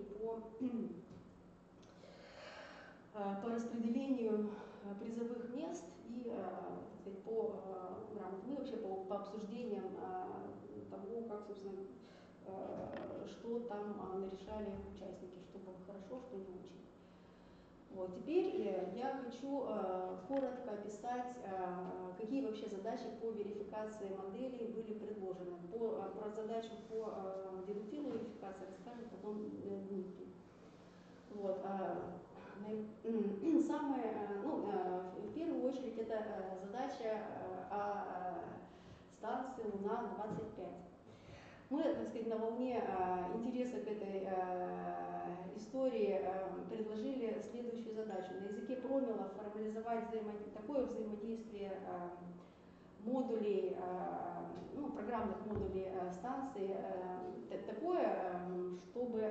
по распределению призовых мест и по вообще по обсуждениям того, как, собственно, что там нарешали участники, что было хорошо, что не очень. Вот. Теперь я хочу коротко описать, какие вообще задачи по верификации моделей были предложены. Про задачу по дедуктивной верификации расскажет потом Дмитрий. Вот. В первую очередь это задача о станции Луна-25. Мы, так сказать, на волне интереса к этой истории предложили следующую задачу. На языке Промела формализовать такое взаимодействие модулей, программных модулей станции, такое, чтобы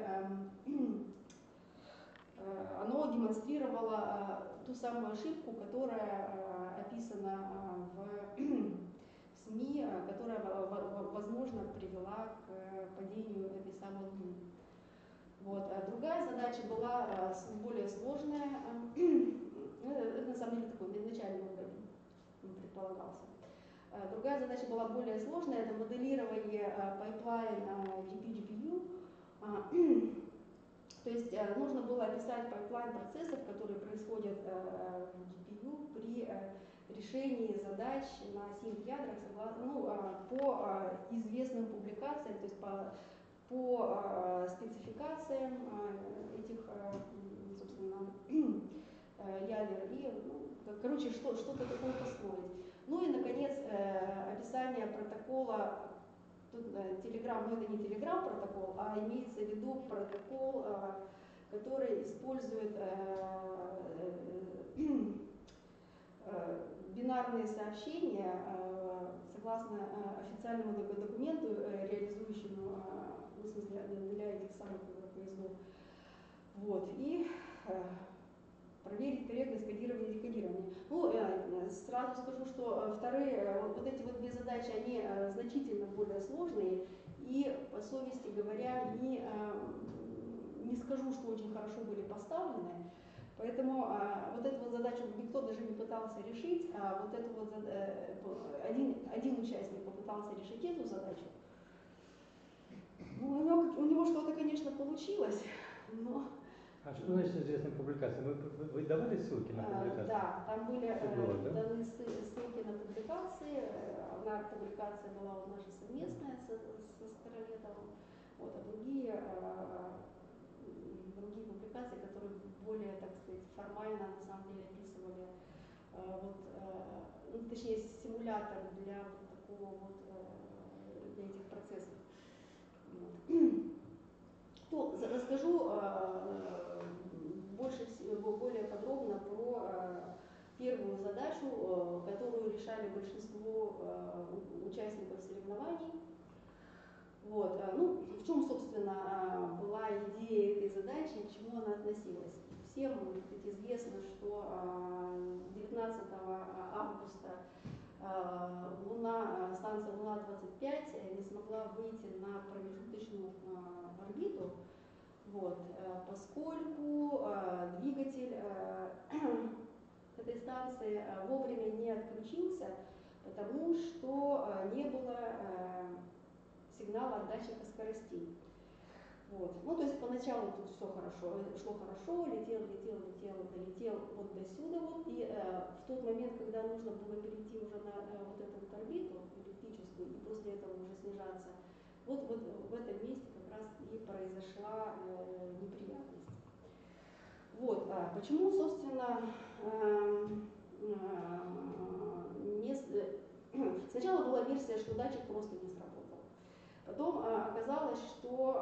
оно демонстрировало ту самую ошибку, которая описана в СМИ, которая, возможно, привела к падению этой самой Луны. Вот. Другая задача была более сложная, это на самом деле такой начальный уровень предполагался. Другая задача была более сложная, это моделирование пайплайн GPGPU. То есть нужно было описать пайплайн процессов, которые происходят в GPU при решении задач на синт-ядрах по известным публикациям, то есть по спецификациям этих, собственно, ядер и, короче, что-то такое построить. Ну и, наконец, описание протокола. Тут Telegram, но это не Telegram протокол, а имеется в виду протокол, который использует бинарные сообщения, согласно официальному документу, реализующему, в смысле, для этих самых поездов. Вот. И проверить корректность кодирования и декодирования. Сразу скажу, что вот эти вот две задачи, они значительно более сложные, и, по совести говоря, не скажу, что очень хорошо были поставлены. Поэтому вот эту вот задачу никто даже не пытался решить, а вот эту вот один участник попытался решить эту задачу. У него что-то, конечно, получилось, но... А что значит известная публикация? Вы давали ссылки на публикацию? Да, там были было, да? даны ссылки на публикации. Одна публикация была вот наша совместная со Скоролетовым, вот, а другие публикации, которые более, так сказать, формально на самом деле описывали точнее, симулятор для вот такого вот для этих процессов. Вот. То расскажу задачу, которую решали большинство участников соревнований. Вот. Ну, в чем, собственно, была идея этой задачи и к чему она относилась? Всем известно, что 19 августа станция Луна-25 не смогла выйти на промежуточную орбиту, вот, поскольку двигатель этой станции вовремя не отключился, потому что не было сигнала от датчика скоростей. Вот. Ну, то есть поначалу тут все хорошо, шло хорошо, летел, долетел вот до сюда вот, и в тот момент, когда нужно было перейти уже на вот эту вот орбиту эллиптическую и после этого уже снижаться, вот в этом месте как раз и произошла неприятность. Вот. Почему, собственно, сначала была версия, что датчик просто не сработал. Потом оказалось, что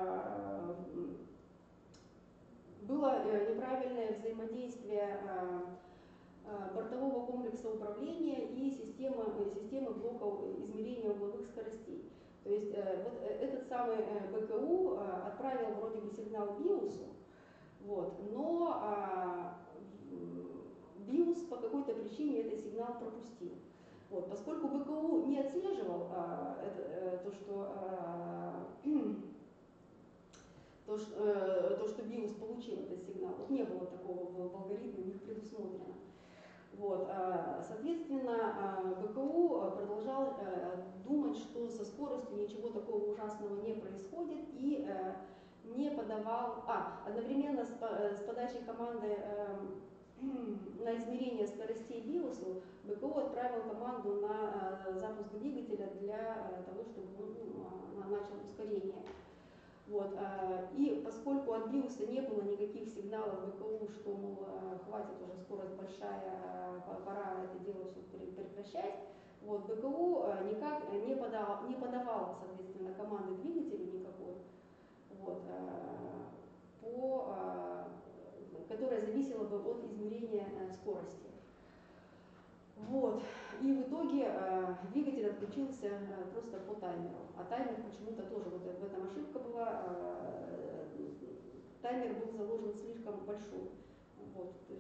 было неправильное взаимодействие бортового комплекса управления и системы блоков измерения угловых скоростей. То есть вот этот самый БКУ отправил вроде бы сигнал BIOS, вот, но BIOS по какой-то причине этот сигнал пропустил. Вот, поскольку БКУ не отслеживал то, что BIOS получил этот сигнал, вот не было такого в алгоритме, у них предусмотрено. Вот, соответственно, БКУ продолжал думать, что со скоростью ничего такого ужасного не происходит, и не подавал, одновременно с подачей команды на измерение скоростей BIOS БКУ отправил команду на запуск двигателя для того, чтобы он начал ускорение. Вот. И поскольку от BIOS не было никаких сигналов БКУ, что, мол, хватит уже, скорость большая, пора это дело все прекращать, вот, БКУ никак не подавал, соответственно, команды двигателю никакой, вот, которая зависела бы от измерения скорости. Вот. И в итоге двигатель отключился просто по таймеру. А таймер почему-то тоже, вот в этом ошибка была, таймер был заложен слишком большой. Вот. То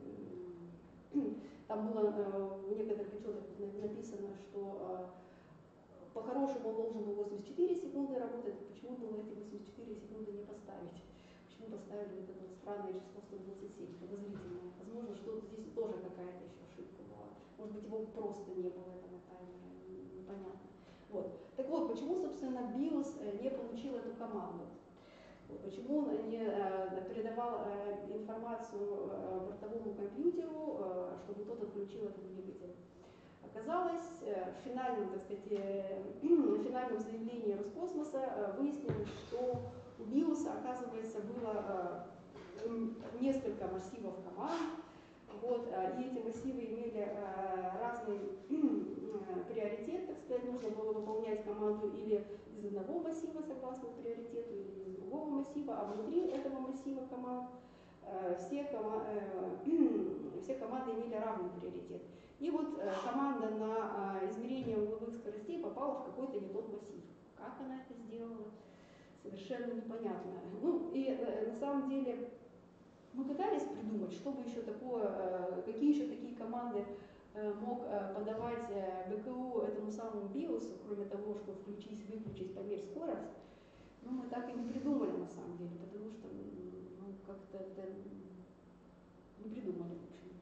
есть, там было в некоторых отчетах написано, что по-хорошему он должен был 84 секунды работать, почему было эти 84 секунды не поставить? Почему поставили вот это вот странное число 127, подозрительное? Возможно, что здесь тоже какая-то еще ошибка была. Может быть, его просто не было этого таймера, непонятно. Вот. Так вот, почему, собственно, BIOS не получил эту команду? Вот. Почему он не передавал информацию бортовому компьютеру, чтобы тот отключил этот двигатель? Оказалось, в финальном, так сказать, финальном заявлении Роскосмоса выяснилось, что у BIOS, оказывается, было несколько массивов команд, вот, и эти массивы имели разный приоритет, так сказать, нужно было выполнять команду или из одного массива согласно приоритету, или из другого массива, а внутри этого массива команд все команды имели равный приоритет. И вот команда на измерение угловых скоростей попала в какой-то не тот массив. Как она это сделала? Совершенно непонятно. Ну и на самом деле мы пытались придумать, что бы еще такое, какие еще такие команды мог подавать БКУ этому самому BIOS, кроме того, что включить, выключить, померь скорость. Но мы так и не придумали на самом деле, потому что как-то это не придумали, в общем.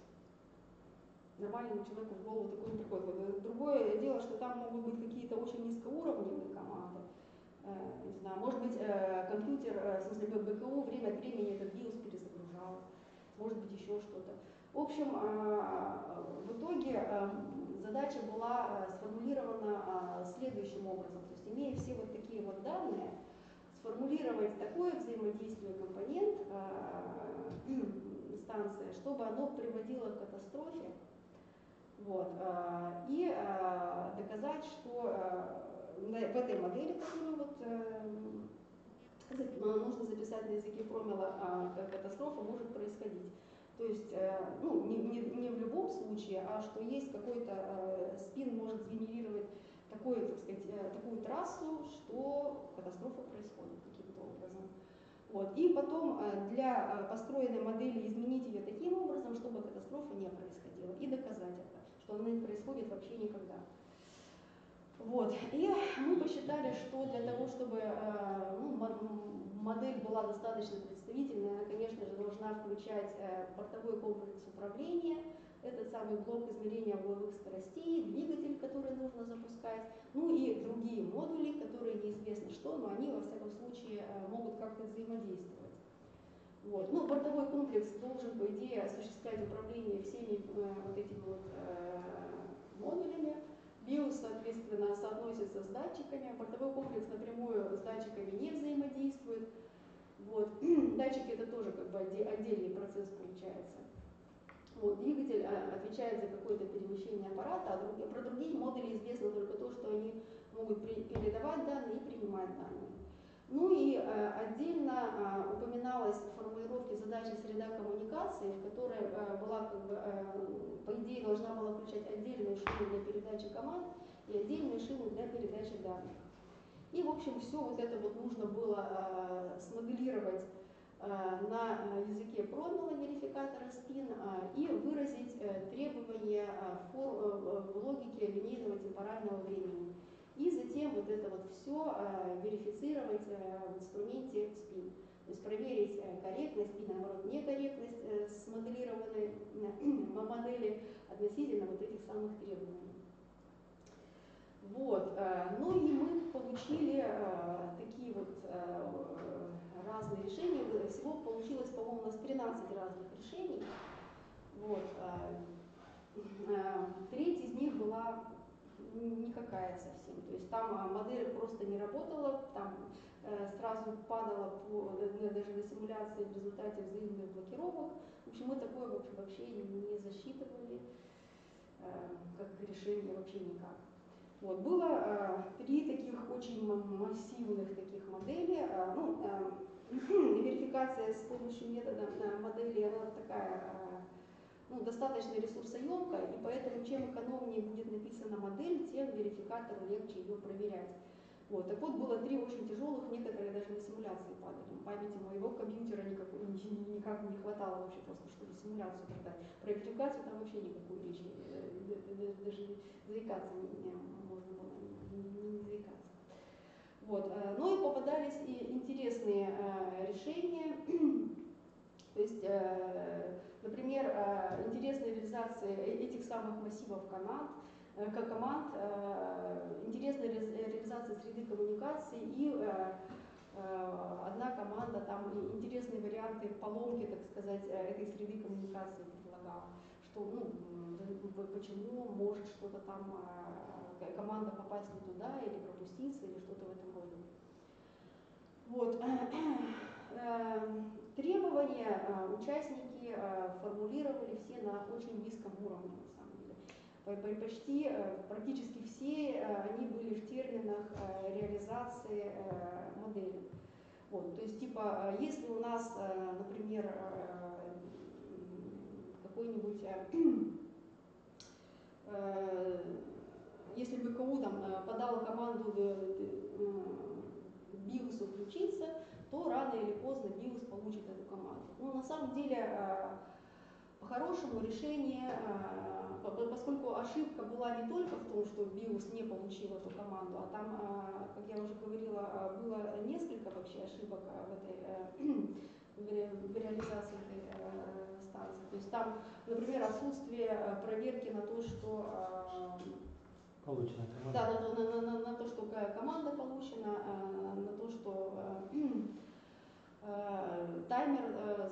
Нормальному человеку в голову такое не приходит. Другое дело, что там могут быть какие-то очень низкоуровневые команды. Не знаю, может быть, компьютер, в смысле БКУ, время от времени этот BIOS перезагружал, может быть, еще что-то. В общем, в итоге задача была сформулирована следующим образом. То есть, имея все вот такие вот данные, сформулировать такое взаимодействие компонент станции, чтобы оно приводило к катастрофе, вот, и доказать, что в этой модели, которую вот, нужно записать на языке Промела, катастрофа может происходить. То есть, ну, не в любом случае, а что есть какой-то спин может сгенерировать такую, так сказать, такую трассу, что катастрофа происходит каким-то образом. Вот. И потом для построенной модели изменить ее таким образом, чтобы катастрофа не происходила, и доказать это, что она не происходит вообще никогда. Вот. И мы посчитали, что для того, чтобы ну, модель была достаточно представительной, она, конечно же, должна включать бортовой комплекс управления, этот самый блок измерения угловых скоростей, двигатель, который нужно запускать, ну и другие модули, которые неизвестно что, но они, во всяком случае, могут как-то взаимодействовать. Вот. Ну, бортовой комплекс должен, по идее, осуществлять управление всеми вот этими вот модулями. BIOS, соответственно, соотносится с датчиками, бортовой комплекс напрямую с датчиками не взаимодействует. Вот. Датчики это тоже как бы отдельный процесс получается. Вот. Двигатель отвечает за какое-то перемещение аппарата, а про другие модули известно только то, что они могут передавать данные и принимать данные. Ну и отдельно упоминалась в формулировке задачи среда коммуникации, в которой была, как бы, по идее, должна была включать отдельные шины для передачи команд и отдельные шины для передачи данных. И, в общем, все вот это вот нужно было смоделировать на языке промного верификатора SPIN и выразить требования в логике линейного темпорального времени. И затем вот это вот все верифицировать в инструменте SPIN. То есть проверить корректность и, наоборот, некорректность смоделированной модели относительно вот этих самых требований. Вот. Ну и мы получили такие вот разные решения. Всего получилось, по-моему, у нас 13 разных решений. Вот. Треть из них была никакая совсем. То есть там модель просто не работала, там сразу падала даже на симуляции в результате взаимных блокировок. В общем, мы такое вообще не засчитывали как решение вообще никак. Вот. Было 3 таких очень массивных таких модели. Верификация с помощью метода модели, она такая ну, достаточно ресурсоемкая, и поэтому чем экономнее будет написана модель, тем верификатору легче ее проверять. Вот. Так вот, было 3 очень тяжелых, некоторые даже на симуляции падали. Памяти моего компьютера никак не хватало вообще просто, чтобы симуляцию продать. Про верификацию там вообще никакой речи, даже заикаться можно было не заикаться. Вот. Но и попадались и интересные решения. То есть, например, интересная реализация этих самых массивов команд, интересная реализация среды коммуникации и одна команда, там интересные варианты поломки, так сказать, этой среды коммуникации предлагала, что, ну, почему может что-то там команда попасть не туда или пропуститься или что-то в этом роде. Вот. Требования участники формулировали все на очень низком уровне, на самом деле. Почти, практически все они были в терминах реализации модели. Вот, то есть, типа, если у нас, например, какой-нибудь, если БКУ там подала команду BIOS включиться, то рано или поздно BIOS получит эту команду. Но на самом деле, по-хорошему решение, поскольку ошибка была не только в том, что BIOS не получил эту команду, а там, как я уже говорила, было несколько вообще ошибок в реализации этой станции. То есть там, например, отсутствие проверки на то, что Получена команда. да, на то, что команда получена, на то, что таймер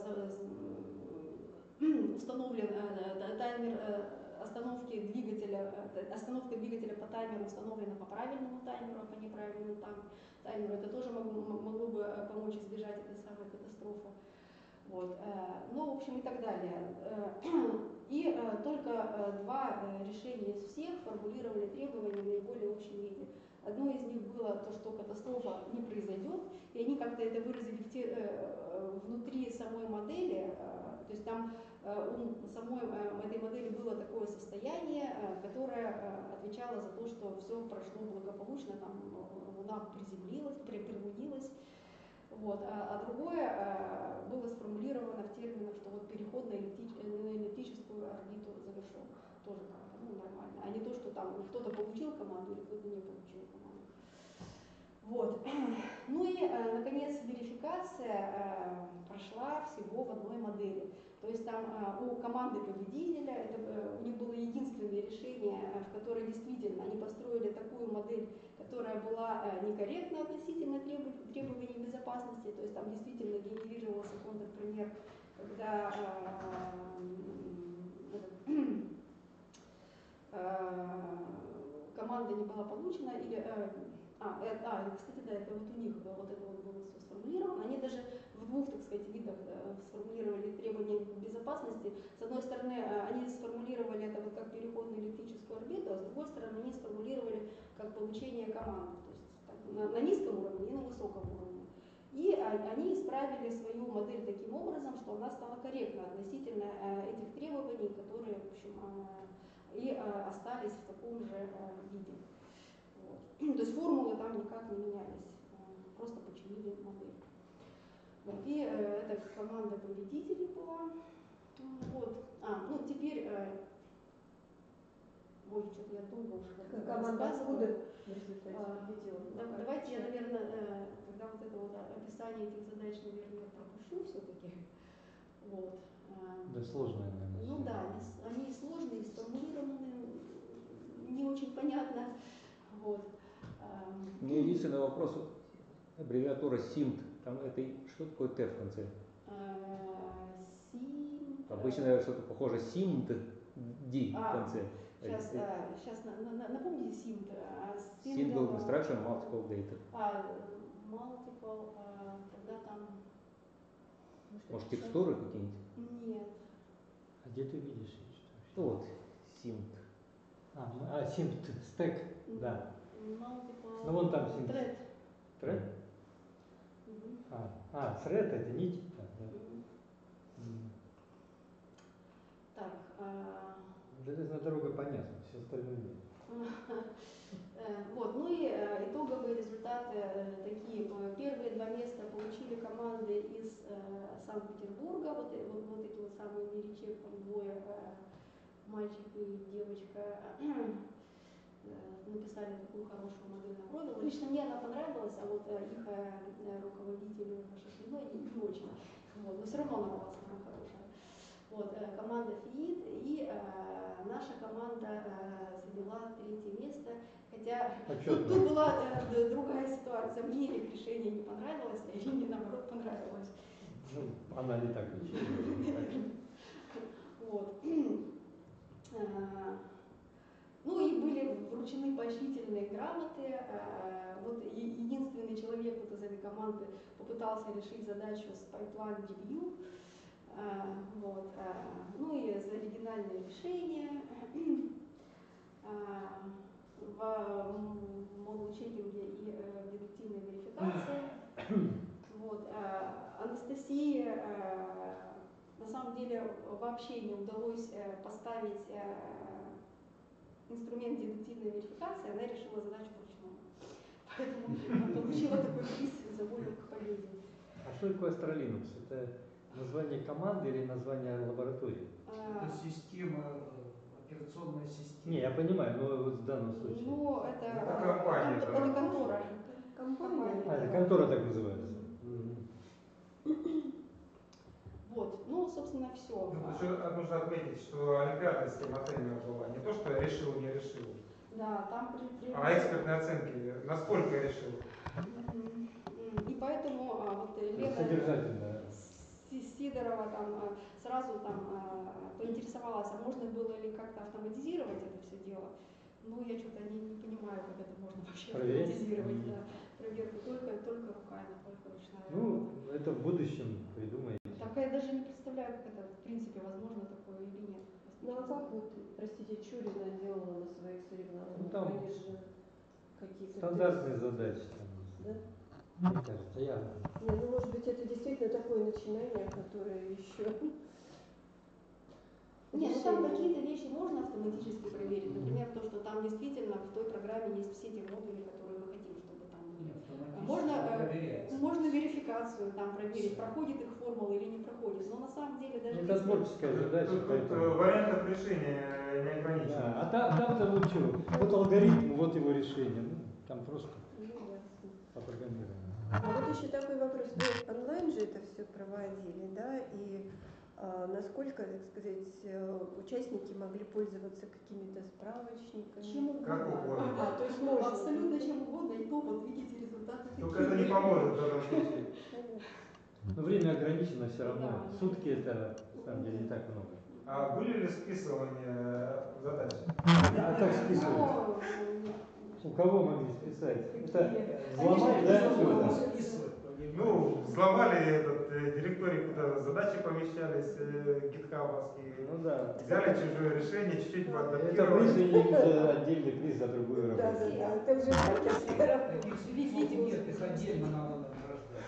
установлен, таймер остановка двигателя по таймеру установлена по правильному таймеру, а по неправильному таймеру. Это тоже могло бы помочь избежать этой самой катастрофы. Вот. Ну, в общем, и так далее. И только 2 решения из всех формулировали требования в наиболее общем виде. Одно из них было то, что катастрофа не произойдет, и они как-то это выразили внутри самой модели. То есть там у самой этой модели было такое состояние, которое отвечало за то, что все прошло благополучно, там Луна приземлилась. Вот. А другое было сформулировано в терминах, что вот переход на эллиптическую орбиту завершен. Тоже нормально. А не то, что там кто-то получил команду или кто-то не получил команду. Вот. Ну и, наконец, верификация прошла всего в одной модели. То есть там у команды победителя, у них было единственное решение, в которое действительно они построили такую модель, которая была некорректна относительно требований безопасности. То есть там действительно генерировался контрпример, когда команда не была получена, или кстати, да, это вот у них вот это вот было все сформулировано. Они даже в двух, так сказать, видах сформулировали требования безопасности. С одной стороны, они сформулировали это вот как переход на эллиптическую орбиту, а с другой стороны, они сформулировали как получение команды, то есть так, на низком уровне и на высоком уровне. И они исправили свою модель таким образом, что она стала корректна относительно этих требований, которые, в общем, и остались в таком же виде. Вот. То есть формулы там никак не менялись, просто починили модель. Вот. И это команда победителей была. Вот. Ну теперь, ой, что-то я долго уже Команда откуда рассказываю. в результате победила? Давайте я, наверное, тогда вот это вот описание этих задач, наверное, пропущу все-таки. Вот. Да, сложно, наверное. Ну да, они сложные, сформулированы, не очень понятно. Вот. У меня единственный вопрос, аббревиатура SIMT, там это что такое Т в конце? SIMT. Обычно что-то похоже SIMT, D в конце. Сейчас напомните SIMT. Single Instruction Multiple Data. Multiple, когда там... Может, текстуры какие-нибудь? Нет. А где ты видишь? Что вот SIMT. SIMT, стек, да. Multiple. Ну вон там SIMT. Thread. Thread? Thread это нить. Так. Железная дорога понятно, все остальное нет. Вот, ну и итоговые результаты такие. Первые два места получили команды из Санкт-Петербурга, вот эти вот самые Меричев, двое, мальчик и девочка, написали такую хорошую модель на профиль. Лично мне она понравилась, а вот их руководителю Шашиной не очень. Вот, но все равно она была самая хорошая. Вот, команда ФИИД и наша команда заняла третье место, хотя тут была другая ситуация, мне их решение не понравилось, или мне наоборот понравилось. Ну, она не так учила. Вот. Ну и были вручены поощрительные грамоты. Вот единственный человек вот из этой команды попытался решить задачу с Pipeline Review. Вот. Ну и за оригинальное решение в модул-чекинге и дедуктивной верификации. Вот. Анастасии на самом деле вообще не удалось поставить инструмент дедуктивной верификации, она решила задачу вручную. Поэтому получила такой приз за волю к победе. А что такое Astralinux? Это название команды или название лаборатории? Это система, операционная система. Не, я понимаю, но вот в данном случае. Ну, это компания. Это контора. Компания. Это контора так называется. Вот, ну, собственно, все. Нужно отметить, что олимпиадная система оценивания была не то, что я решил, не решил, Да, там а экспертные оценки, насколько я решил. И поэтому вот Лена Содержательно. Сидорова там сразу там поинтересовалась, а можно было ли как-то автоматизировать это все дело. Ну, я что-то не понимаю, как это можно вообще автоматизировать. Да. Проверку только руками, только ручная Ну, работа. это в будущем придумаете. Так я даже не представляю, как это в принципе возможно такое или нет. Ну а как вот, простите, Чурина делала на своих соревнованиях? Ну, там Они же какие-то стандартные задачи. Там, да? мне кажется, я. Не, ну может быть это действительно такое начинание, которое еще Нет, ну там какие-то вещи можно автоматически проверить. Например, то, что там действительно в той программе есть все те модули, которые мы хотим, чтобы там были. Можно верификацию там проверить, проходит их формула или не проходит. Но на самом деле даже Это если... творческая задача. Тут поэтому... вариантов решения не ограничено. Да, а там-то вот что, вот алгоритм, вот его решение. Ну, там просто по программированию. А вот еще такой вопрос. Вы онлайн же это все проводили, да? И насколько, так сказать, участники могли пользоваться какими-то справочниками? Чем Как угодно. угодно. То есть можно. Абсолютно чем угодно, и то вот видите результаты. Только это не поможет в данном случае. Но время ограничено все равно. Да. Сутки это, на самом деле, не так много. А были ли списывания задач? А как списывать? Но, У кого могли списать? Это Они взломать, же да, это все это? Записывать, понимаете? Ну, взломали этот директорий, куда задачи помещались, гитхабовские. Ну да. Взяли чужое решение, чуть-чуть Это поадаптировали. приз или уже отдельный приз за другую Да, работу? да, да. Это уже хакерская работа. Таких спецов нет, их отдельно надо награждать.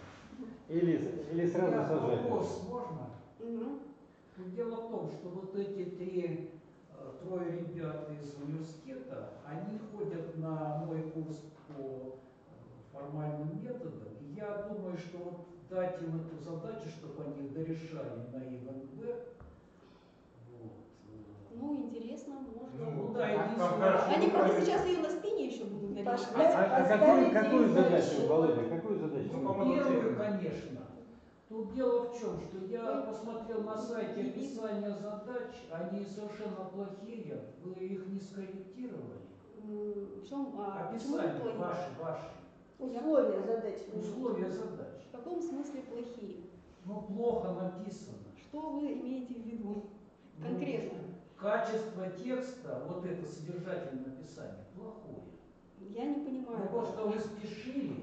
Или сразу Я сажать? вопрос можно? Мгм. Ну, дело в том, что вот эти трое ребят из университета, они ходят на мой курс по формальным методам. И я думаю, что вот дать им эту задачу, чтобы они дорешали на ИВНБ, вот. Ну, интересно, можно. Ну, да, там единственное, хорошо. Они просто сейчас ее на спине еще будут Пошли. дорешать. Какую задачу, Володя, какую задачу? Ну, Ну, по-моему, первую, первую. конечно. Тут дело в чем, что я посмотрел на сайте описания задач, они совершенно плохие, вы их не скорректировали. В чем, почему Описание плохие? ваши. Условия задач. Условия задач. В каком смысле плохие? Ну, плохо написано. Что вы имеете в виду Ну, конкретно? качество текста, вот это содержательное написание, плохое. Я не понимаю. Ну, то, что вы спешили,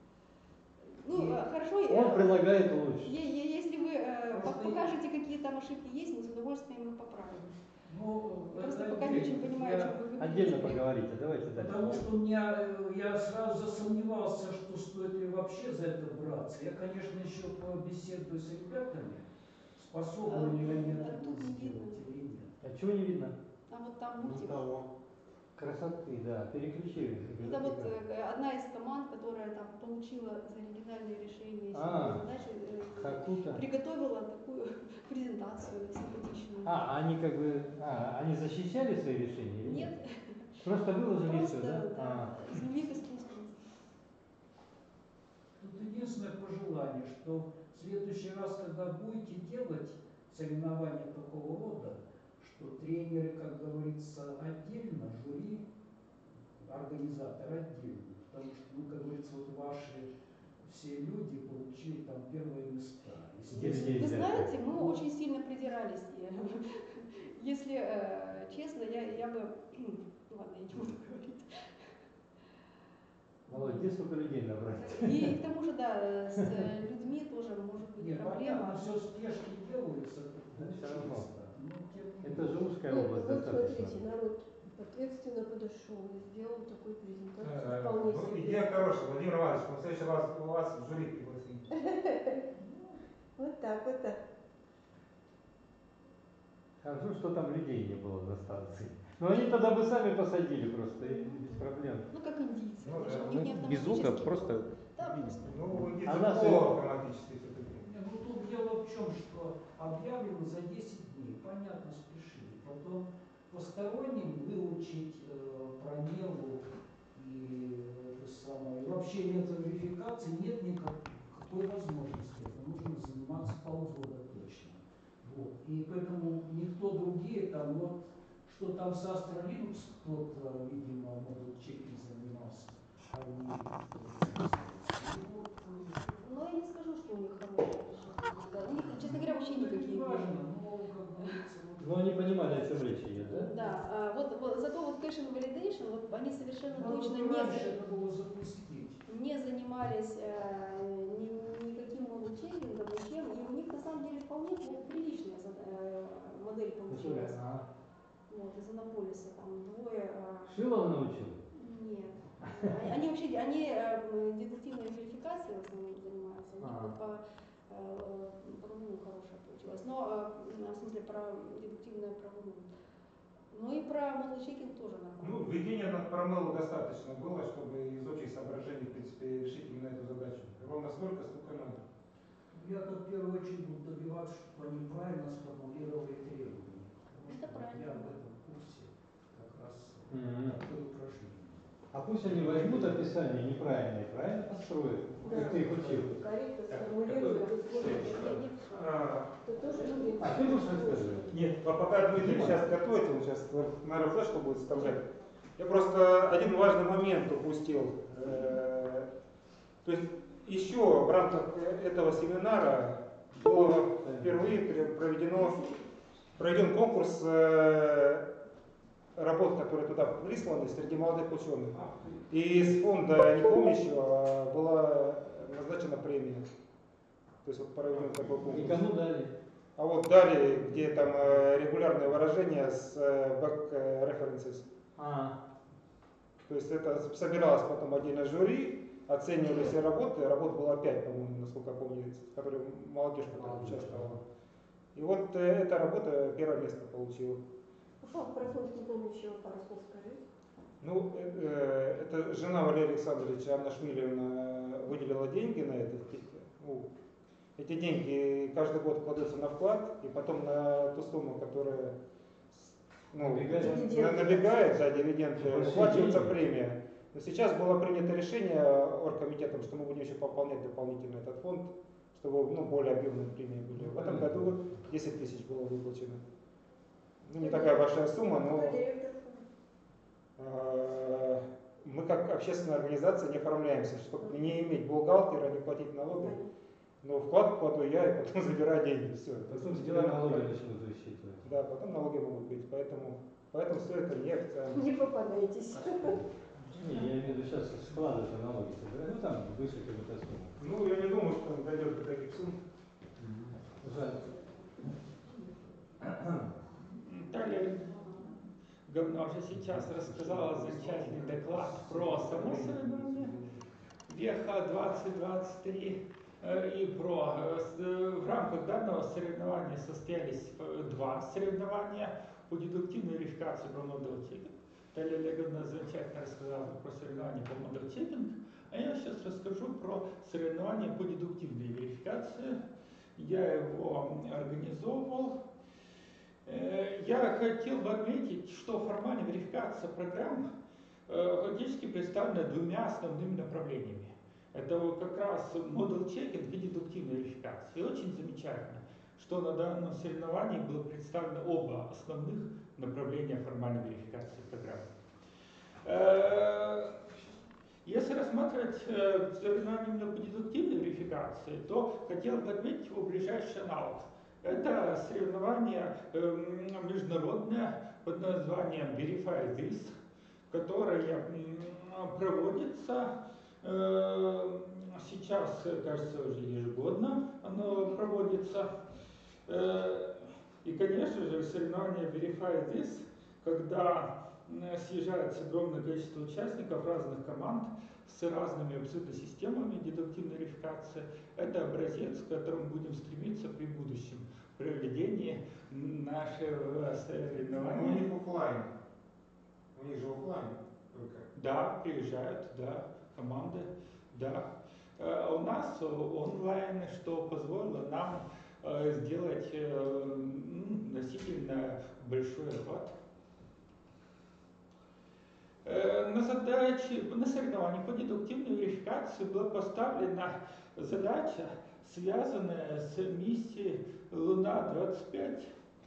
Ну, хорошо. Он предлагает лучше. Если вы Просто покажете, какие там ошибки есть, мы с удовольствием их поправим. ну, Просто это пока не очень отдельно. понимаю, о Я- чем вы говорите. Отдельно поговорите, давайте дальше. Потому что я сразу засомневался, что стоит ли вообще за это браться. Я, конечно, еще побеседую с ребятами, способны ли они это Тут не сделать видно. или нет. А чего не видно? А вот там мультик. Красоты, да, переключи. Это вот одна из команд, которая там получила за оригинальное решение А, задачи, Хакута. приготовила такую презентацию симпатичную. Они как бы, они защищали свои решения или нет? Нет, Просто выложили просто все, да? да, из нулевых искусств. Тут единственное пожелание, что в следующий раз, когда будете делать соревнования такого рода, что тренеры, как говорится, отдельно, жюри, организатор отдельно. Потому что, ну, как говорится, вот ваши все люди получили там первые места. Естественно, Вы знаете, мы очень сильно придирались. Если честно, я бы... Ладно, я не буду говорить. Володь, где столько людей набрать? И к тому же, да, с людьми тоже может быть нет, проблема. понятно, все спешки делаются, Да, всё получилось равно. так. Но, тем не Это же узкая Нет, область вот смотрите, достаточно. народ ответственно подошел и сделал такую презентацию. Вполне Ну, себе. идея хорошая, Владимир Иванович, мы в следующий раз у вас в жюри пригласим. Вот так, вот так. Хорошо, что там людей не было на станции. Но они тогда бы сами посадили просто, и без проблем. Ну, как индийцы. Ну, конечно, да. у них не Без звука, автоматически просто было. Да, видно. просто. Ну, идите А наши- автоматически все-таки. Не, ну тут дело в чем, что объявлено за 10 дней, понятно, спешили. Потом посторонним выучить промелу и это самое. И вообще нет верификации, нет никакой возможности. Это нужно заниматься полгода точно. Вот. И поэтому никто другие там, вот, что там с Astra Linux кто-то, видимо, модуль чекинг занимался. Но я не скажу, что у них хорошие результаты. Да, у них, честно говоря, вообще никаких Не нет. важно, но, как говорится, вот. Но они понимали, о чем речь идет, да? Да, вот зато вот Cache and Validation, вот они совершенно Надо точно было раньше это было запустить. не занимались никаким модуль-чекингом, ничем, и у них на самом деле вполне приличная модель получилась. Вот, из Анаполиса, там двое... Шилова научил? Нет. Они вообще, дедуктивной верификацией в основном занимаются. У них вот по-моему, хорошая получилась. Но, в смысле, про дедуктивное правило. Ну и про model-checking тоже нормально. Ну, введение на промелу достаточно было, чтобы из общих соображений, в принципе, решить именно эту задачу. Ровно столько, сколько надо. Я в первую очередь буду добиваться, чтобы они правильно сформулировали требования. Это правильно. Я в этом курсе как раз такое упражнение. А пусть они возьмут описание неправильное и правильно построят, как ты их учил. Корректно сформулируют условия. Ты тоже любишь? А ты лучше расскажи. Нет, пока Дмитрий сейчас готовит, он сейчас, наверное, флешку будет вставлять. Я просто один важный момент упустил. То есть еще в рамках этого семинара было впервые проведен конкурс работ, которые туда присланы среди молодых ученых. И из фонда Непомнящего была назначена премия. То есть вот проведен такой конкурс. И кому дали? А вот дали, где там регулярные выражения с back references. То есть это собиралось потом отдельно жюри, оценивали все работы. Работ было 5, по-моему, насколько я помню, в которой молодежь участвовала. И вот эта работа первое место получила. Про фонд Непомнящего пару слов скажите. Ну, это жена Валерия Александровича Анна Шмилевна выделила деньги на это. Ну, эти деньги каждый год кладутся на вклад, и потом на ту сумму, которая набегает, да, дивиденды, выплачивается премия. Но сейчас было принято решение оргкомитетом, что мы будем еще пополнять дополнительно этот фонд, чтобы более объемные премии были. В этом году 10 тысяч было выплачено. Ну, не такая большая сумма, но мы как общественная организация не оформляемся, чтобы не иметь бухгалтера, не платить налоги. Но вклад кладу я и потом забираю деньги. Все. Потом сделаем налоги начнут засчитывать. Да, потом налоги могут быть. Поэтому все это не официально. Не попадайтесь. Не, я имею в виду сейчас склады-то налоги собирают. Ну там выше какая-то сумма. Ну, я не думаю, что он дойдет до таких сумм. Жаль. Далее Говно уже сейчас рассказала замечательный доклад про само соревнование Веха 2023 и про в рамках данного соревнования состоялись 2 соревнования по дедуктивной верификации про model-checking. Далее Леговна замечательно рассказала про соревнования по model-checking, а я сейчас расскажу про соревнования по дедуктивной верификации. Я его организовывал. Я хотел бы отметить, что формальная верификация программ фактически представлена 2 основными направлениями. Это вот как раз model-checking и дедуктивная верификация. И очень замечательно, что на данном соревновании было представлено оба основных направления формальной верификации программ. Если рассматривать соревнования именно по дедуктивной верификации, то хотел бы отметить его ближайший аналог. Это соревнование международное под названием Verify This, которое проводится сейчас, кажется, уже ежегодно оно проводится. И, конечно же, соревнование Verify This, когда съезжается огромное количество участников разных команд с разными абсолютно системами дедуктивной верификации, это образец, к которому будем стремиться при будущем проведении нашего соревнования. У них офлайн. У них же офлайн только. Да, приезжают, да, команды, да. А у нас онлайн, что позволило нам сделать относительно большой охват. На соревновании по дедуктивной верификации была поставлена задача, связанная с миссией Луна-25.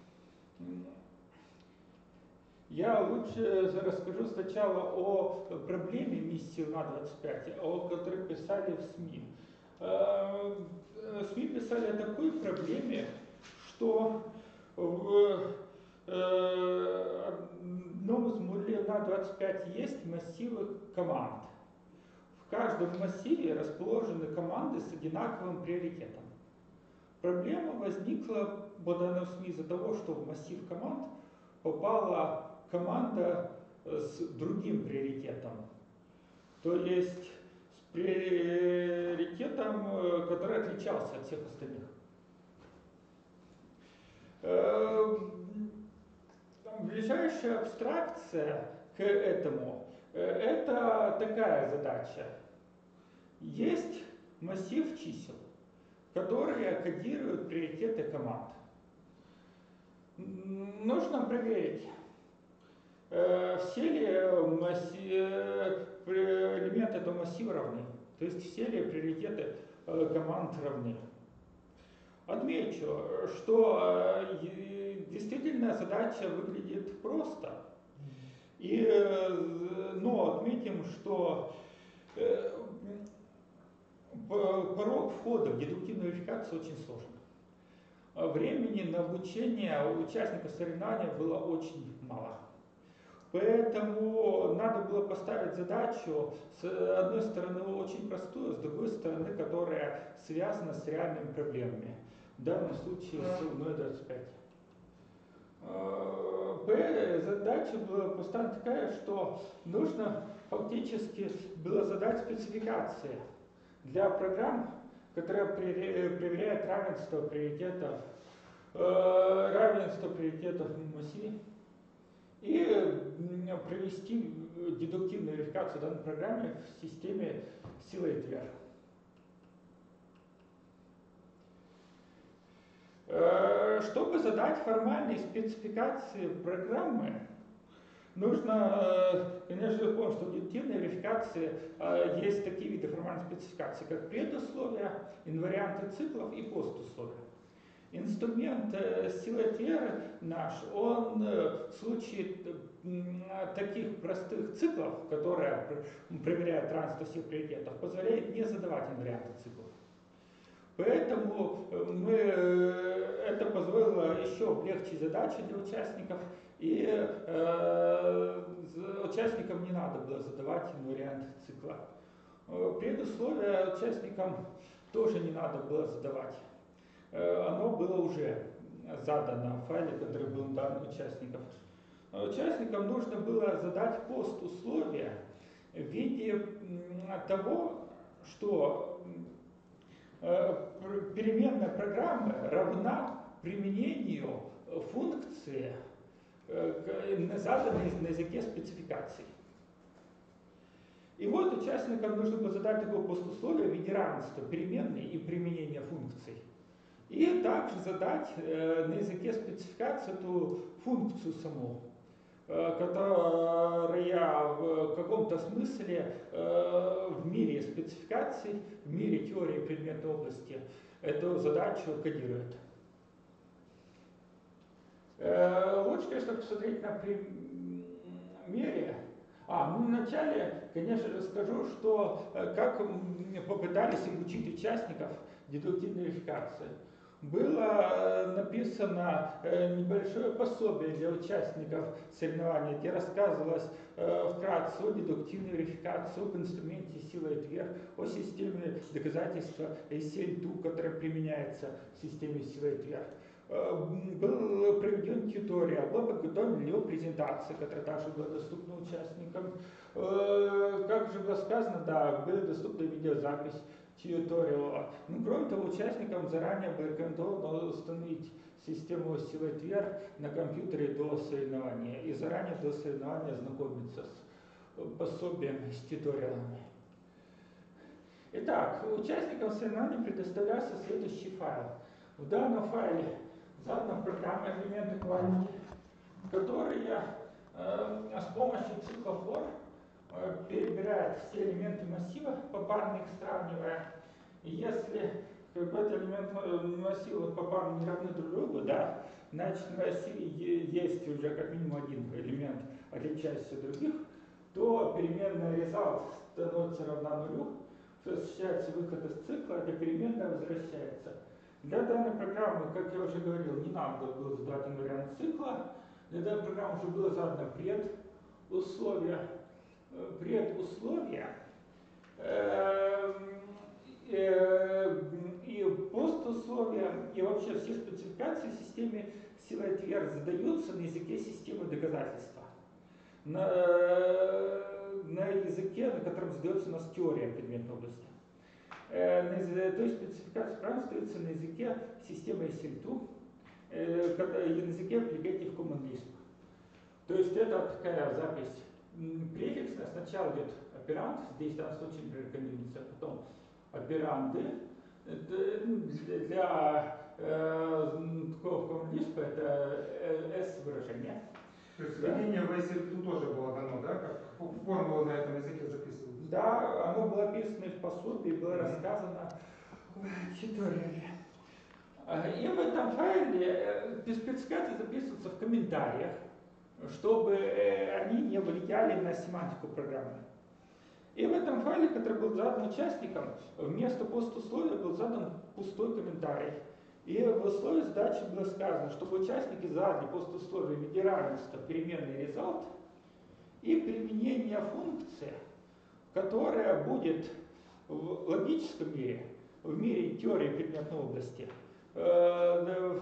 Я лучше расскажу сначала о проблеме миссии Луна-25, о которой писали в СМИ. СМИ писали о такой проблеме, что в одном из модулей Луна-25 есть массивы команд. В каждом массиве расположены команды с одинаковым приоритетом. Проблема возникла по данным СМИ из-за того, что в массив команд попала команда с другим приоритетом. То есть с приоритетом, который который отличался от всех остальных. Ближайшая абстракция к этому – это такая задача. Есть массив чисел, которые кодируют приоритеты команд. Нужно проверить, все ли элементы этого массива равны, то есть все ли приоритеты команд равны. Отмечу, что действительно задача выглядит просто. Но отметим, что порог входа в дедуктивную верификацию очень сложный. Времени на обучение у участников соревнования было очень мало. Поэтому надо было поставить задачу, с одной стороны, очень простую, с другой стороны, которая связана с реальными проблемами. В данном случае с 0,25. Задача была поставлена такая, что нужно фактически было задать спецификации для программ, которые проверяют равенство приоритетов в массиве, и провести дедуктивную верификацию данной программы в системе Силайтвер. Чтобы задать формальные спецификации программы, нужно, конечно, помнить, что в дедуктивной верификации есть такие виды формальных спецификаций, как предусловия, инварианты циклов и поstuсловия. Инструмент Силайтвер наш, он в случае таких простых циклов, которые проверяют равенство всех приоритетов, позволяет не задавать инварианты циклов. Поэтому это позволило еще облегчить задачи для участников, и участникам не надо было задавать инварианты цикла. Предусловие участникам тоже не надо было задавать. Оно было уже задано в файле, который был дан участникам. Участникам нужно было задать пост-условия в виде того, что переменная программа равна применению функции, заданной на языке спецификаций. И вот участникам нужно было задать такое пост-условие в виде равенства переменной и применения функций. И также задать на языке спецификации эту функцию саму, которая в каком-то смысле в мире спецификаций, в мире теории предметной области эту задачу кодирует. Лучше, конечно, посмотреть на примере. Вначале, конечно, расскажу, что как попытались обучить участников дедуктивной верификации. Было написано небольшое пособие для участников соревнований, где рассказывалось вкратце о дедуктивной верификации, об инструменте Силайтвер, о системе доказательства SL2, которая применяется в системе Силайтвер. Был проведен туториал, была подготовлена его презентация, которая также была доступна участникам. Как же было сказано, да, была доступна видеозапись туториала. Кроме того, участникам заранее было рекомендовано установить систему Силайтвер на компьютере до соревнования и заранее до соревнования ознакомиться с пособием, с туториалами. Итак, участникам соревнований предоставлялся следующий файл. В данном файле задана программа элементы quality, которые с помощью цикла for перебирает все элементы массива, попарно их сравнивая. И если какой-то элемент массива попарно не равны друг другу, да, значит в массиве есть уже как минимум один элемент, отличающийся от других, то переменная result становится равна нулю, осуществляется выход из цикла, эта переменная возвращается. Для данной программы, как я уже говорил, не надо было задать инвариант цикла. Для данной программы уже было задано предусловие, и поstuсловия, и вообще все спецификации в системе Силайтвер задаются на языке системы доказательства. На языке, на котором задается у нас теория предметной области. На то есть спецификация программ строится на языке системы SL2, на языке Applicative Common Lisp. То есть это такая запись префиксная. Сначала идет операнд, здесь в данном случае, например, комбинация, потом операнды. Для такого Common Lisp это S-выражение. То есть введение в SL2 тоже было дано, да? Как формула на этом языке записывалась? Да, оно было описано в пособии, было рассказано в туториале. И в этом файле спецификации записываются в комментариях, чтобы они не влияли на семантику программы. И в этом файле, который был задан участникам, вместо пост-условия был задан пустой комментарий. И в условии задачи было сказано, чтобы участники задали пост-условие в виде равенства переменный result и применение функции, которая будет в логическом мире, в мире теории предметной области, на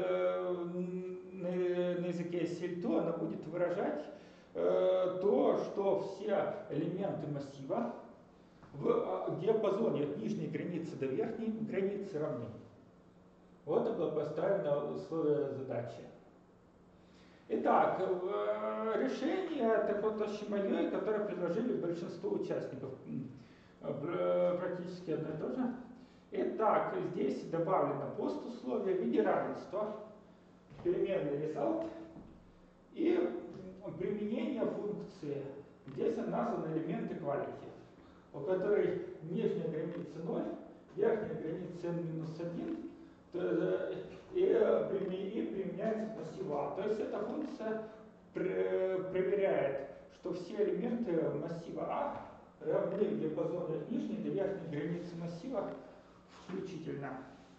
языке SL2 она будет выражать то, что все элементы массива в диапазоне от нижней границы до верхней границы равны. Вот это было поставлено условие задачи. Итак, решение такое точно мое, которое предложили большинство участников, практически одно и то же. Итак, здесь добавлено пост-условие в виде равенства, переменный result и применение функции. Здесь названы элементы quality, у которой нижняя граница 0, верхняя граница n-1, и применяется массива. То есть эта функция проверяет, что все элементы массива А равны в диапазоне от нижней до верхней границы массива включительно.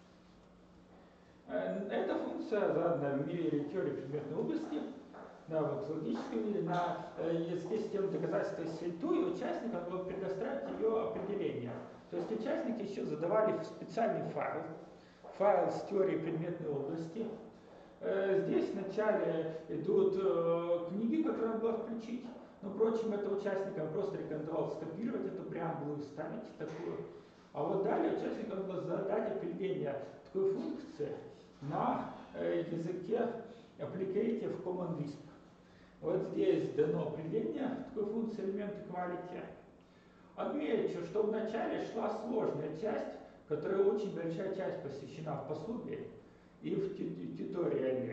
Эта функция задана в мире теории предметной области, да, вот в логическом мире, на языке системы доказательства SL2, и участникам было предоставить ее определение. То есть участники еще задавали специальный файл с теорией предметной области. Здесь вначале идут книги, которые надо было включить. Но, впрочем, это участникам просто рекомендовал скопировать эту преамбулу и вставить такую. А вот далее участникам надо задать определение такой функции на языке Applicative Common Lisp. Вот здесь дано определение такой функции элемента quality. Отмечу, что вначале шла сложная часть, которая очень большая часть посвящена в пособии и в туториале.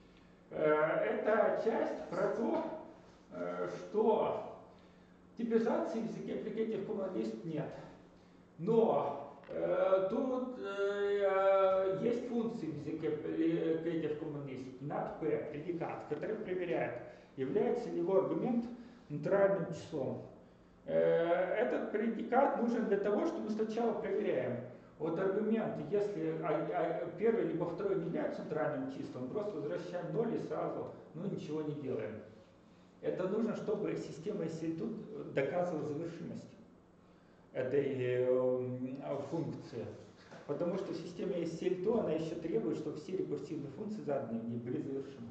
Это часть про то, что типизации в языке Applicative Common Lisp нет. Но тут есть функции в языке Applicative Common Lisp, NAT-P, предикат, который проверяет, является ли его аргумент натуральным числом. Этот предикат нужен для того, что мы сначала проверяем. Вот аргумент, если первый либо второй не является натуральным числом, просто возвращаем 0 и сразу ничего не делаем. Это нужно, чтобы система SL2 доказывала завершимость этой функции. Потому что система SL2 она еще требует, чтобы все рекурсивные функции заданные не были завершены.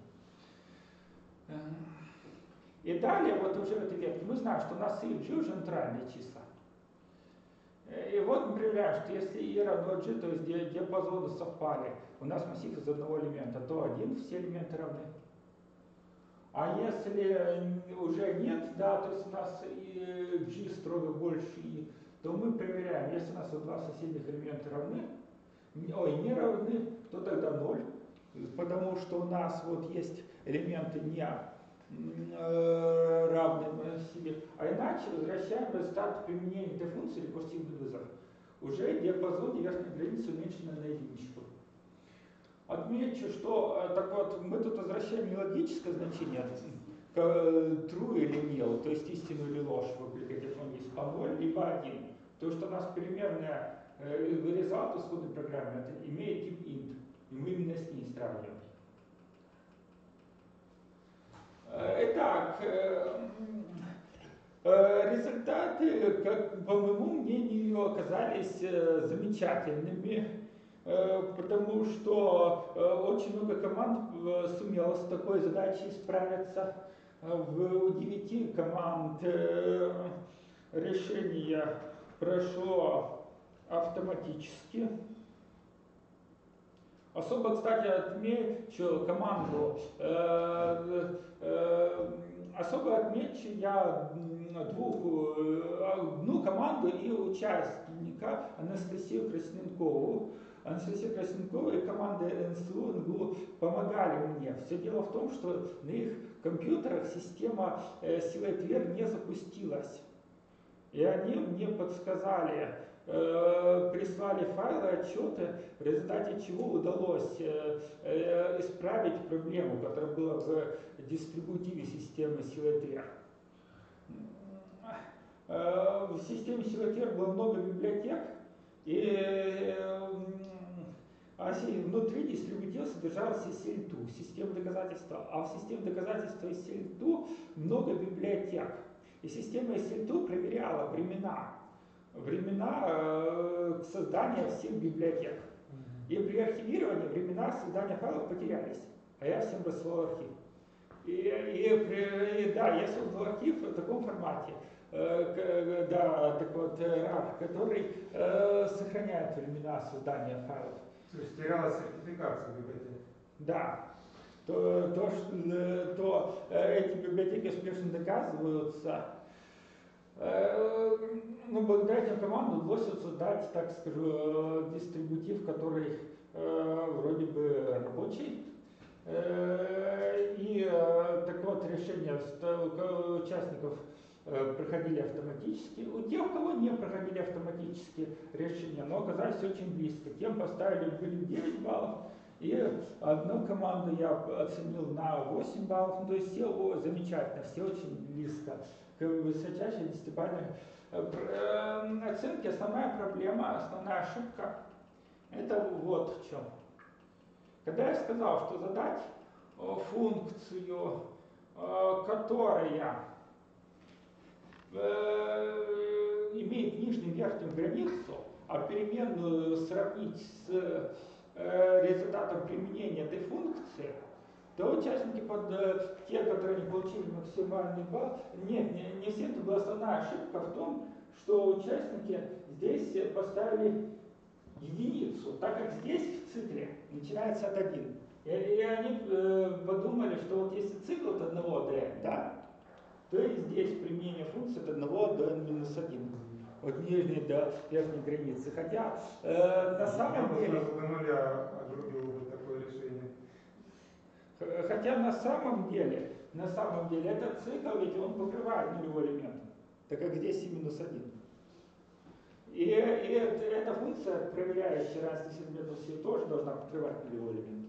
И далее, вот уже в этой ветке, мы знаем, что у нас и G уже натуральные числа. И вот мы проверяем, что если I равно G, то есть диапазоны совпали, у нас массив из одного элемента, то один все элементы равны. А если уже нет, да, то есть у нас G строго больше I, то мы проверяем, если у нас два соседних элемента равны, не равны, то тогда 0, потому что у нас вот есть элементы не равные себе, а иначе возвращаем результат применения этой функции рекурсивный вызов. Уже диапазон верхней границы уменьшен на единичку. Отмечу, что так вот, мы тут возвращаем не логическое значение, true или nil, то есть истину или ложь в Applicative Common Lisp, а 0 либо 1. То, что у нас примерная результат исходной программы имеет тип int, и мы именно с ней сравниваем. Итак, результаты, как, по моему мнению, оказались замечательными, потому что очень много команд сумело с такой задачей справиться. У 9 команд решение прошло автоматически. Особо, кстати, отмечу команду. Особо отмечу я одну команду и участника Анастасию Красненкову. Анастасия Красненкова и команда НСУ НГУ помогали мне. Все дело в том, что на их компьютерах система Силайтвер не запустилась. И они мне подсказали, прислали файлы, отчеты, в результате чего удалось исправить проблему, которая была в дистрибутиве системы Силайтвер. В системе Силайтвер было много библиотек, и внутри дистрибутива содержалась SL2, система доказательства. А в системе доказательства SL2 много библиотек. И система SL2 проверяла времена создания всех библиотек. И при архивировании времена создания файлов потерялись, а я всем рассылал архив. Я создал архив в таком формате, RAR, который сохраняет времена создания файлов. То есть терялась сертификация библиотеки. Да. Эти библиотеки успешно доказываются. Благодаря этим командам удалось создать, так скажу, дистрибутив, который вроде бы рабочий. И так вот, решения участников проходили автоматически. У тех, у кого не проходили автоматически решения, но оказались очень близко. Тем поставили были 9 баллов. И одну команду я оценил на 8 баллов. То есть все замечательно, все очень близко к высочайшей 10-бальной оценке. Основная проблема, основная ошибка, это вот в чем. Когда я сказал, что задать функцию, которая имеет нижнюю и верхнюю границу, а переменную сравнить с результатом применения этой функции, то участники, те, которые не получили максимальный балл, не всем это была основная ошибка в том, что участники здесь поставили единицу, так как здесь в цикле начинается от 1. И они подумали, что вот если цикл от 1 до n, да, то и здесь применение функции от 1 до n-1. От нижней до верхней границы. Хотя на самом деле... до нуля огрубил бы такое решение. Хотя на самом деле этот цикл, ведь он покрывает нулевой элемент, так как здесь и -1. И эта функция, проверяющая равенство сегментов сил, тоже должна покрывать нулевой элемент.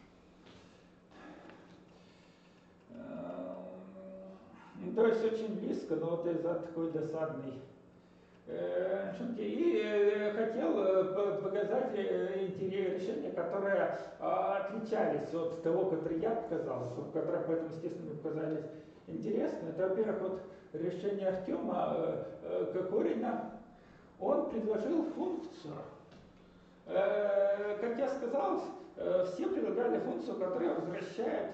То есть очень близко, но вот из-за такой досадной шутки. И хотел показать решения, которые отличались от того, которое я показал, которые поэтому, естественно, мне показались интересны. Это, во-первых, вот решение Артема Кокорина. Он предложил функцию. Как я сказал, все предлагали функцию, которая возвращает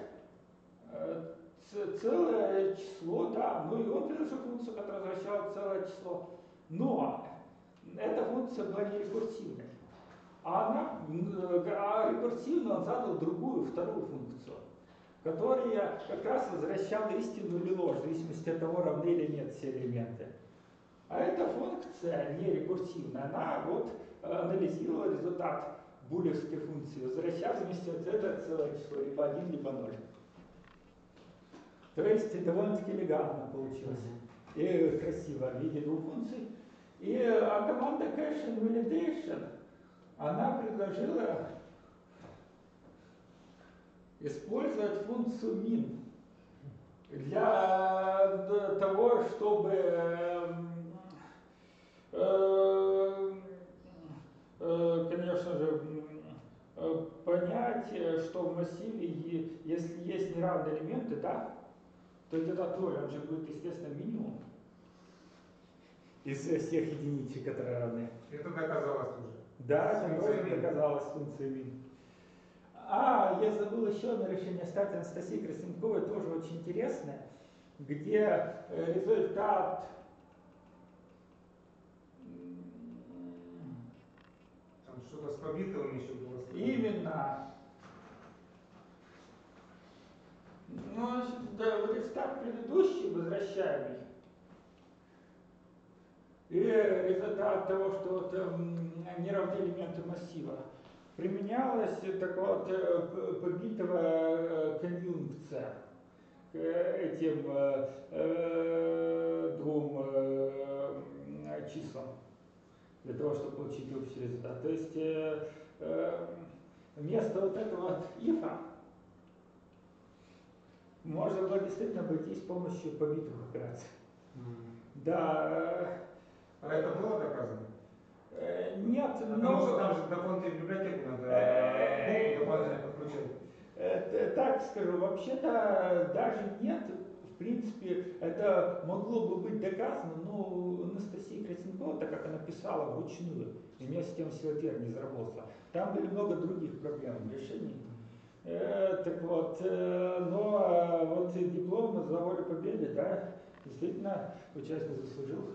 целое число, да, ну и он предложил функцию, которая возвращала целое число. Но эта функция была не рекурсивной. А рекурсивно он задал другую, вторую функцию, которая как раз возвращала истину или ложь, в зависимости от того, равны или нет все элементы. А эта функция не рекурсивная, она вот анализировала результат булевской функции, возвращая в зависимости от этого целое число, либо 1, либо 0. То есть довольно-таки элегантно получилось. И красиво в виде двух функций. А команда Cache and Validation, она предложила использовать функцию min для того, чтобы конечно же, понять, что в массиве, если есть неравные элементы, да, то этот 0, он же будет, естественно, минимум из всех единичек, которые равны. Это доказалось уже. Да, это тоже доказалось функцией min. Я забыл еще одно решение статьи Анастасии Красненковой, тоже очень интересное, где результат что-то с побитым еще было. Именно. Ну, значит, да, вот листок предыдущий, возвращаемый. И результат того, что вот, неравные элементы массива применялась так вот, побитого конъюнкция к этим двум числам для того, чтобы получить общий результат. То есть вместо вот этого вот ифа можно было действительно обойтись с помощью побитых операций. Да. А это было доказано? Нет, потому что там же дополнительную библиотеку надо дополнительно подключать. Так скажу, вообще-то даже нет. В принципе, это могло бы быть доказано, но Анастасия Красенкова, так как она писала вручную, и у нее система Силатер не заработала, там были много других проблем решений. Так вот, но вот диплом за волю победы, да, действительно, участник заслужил.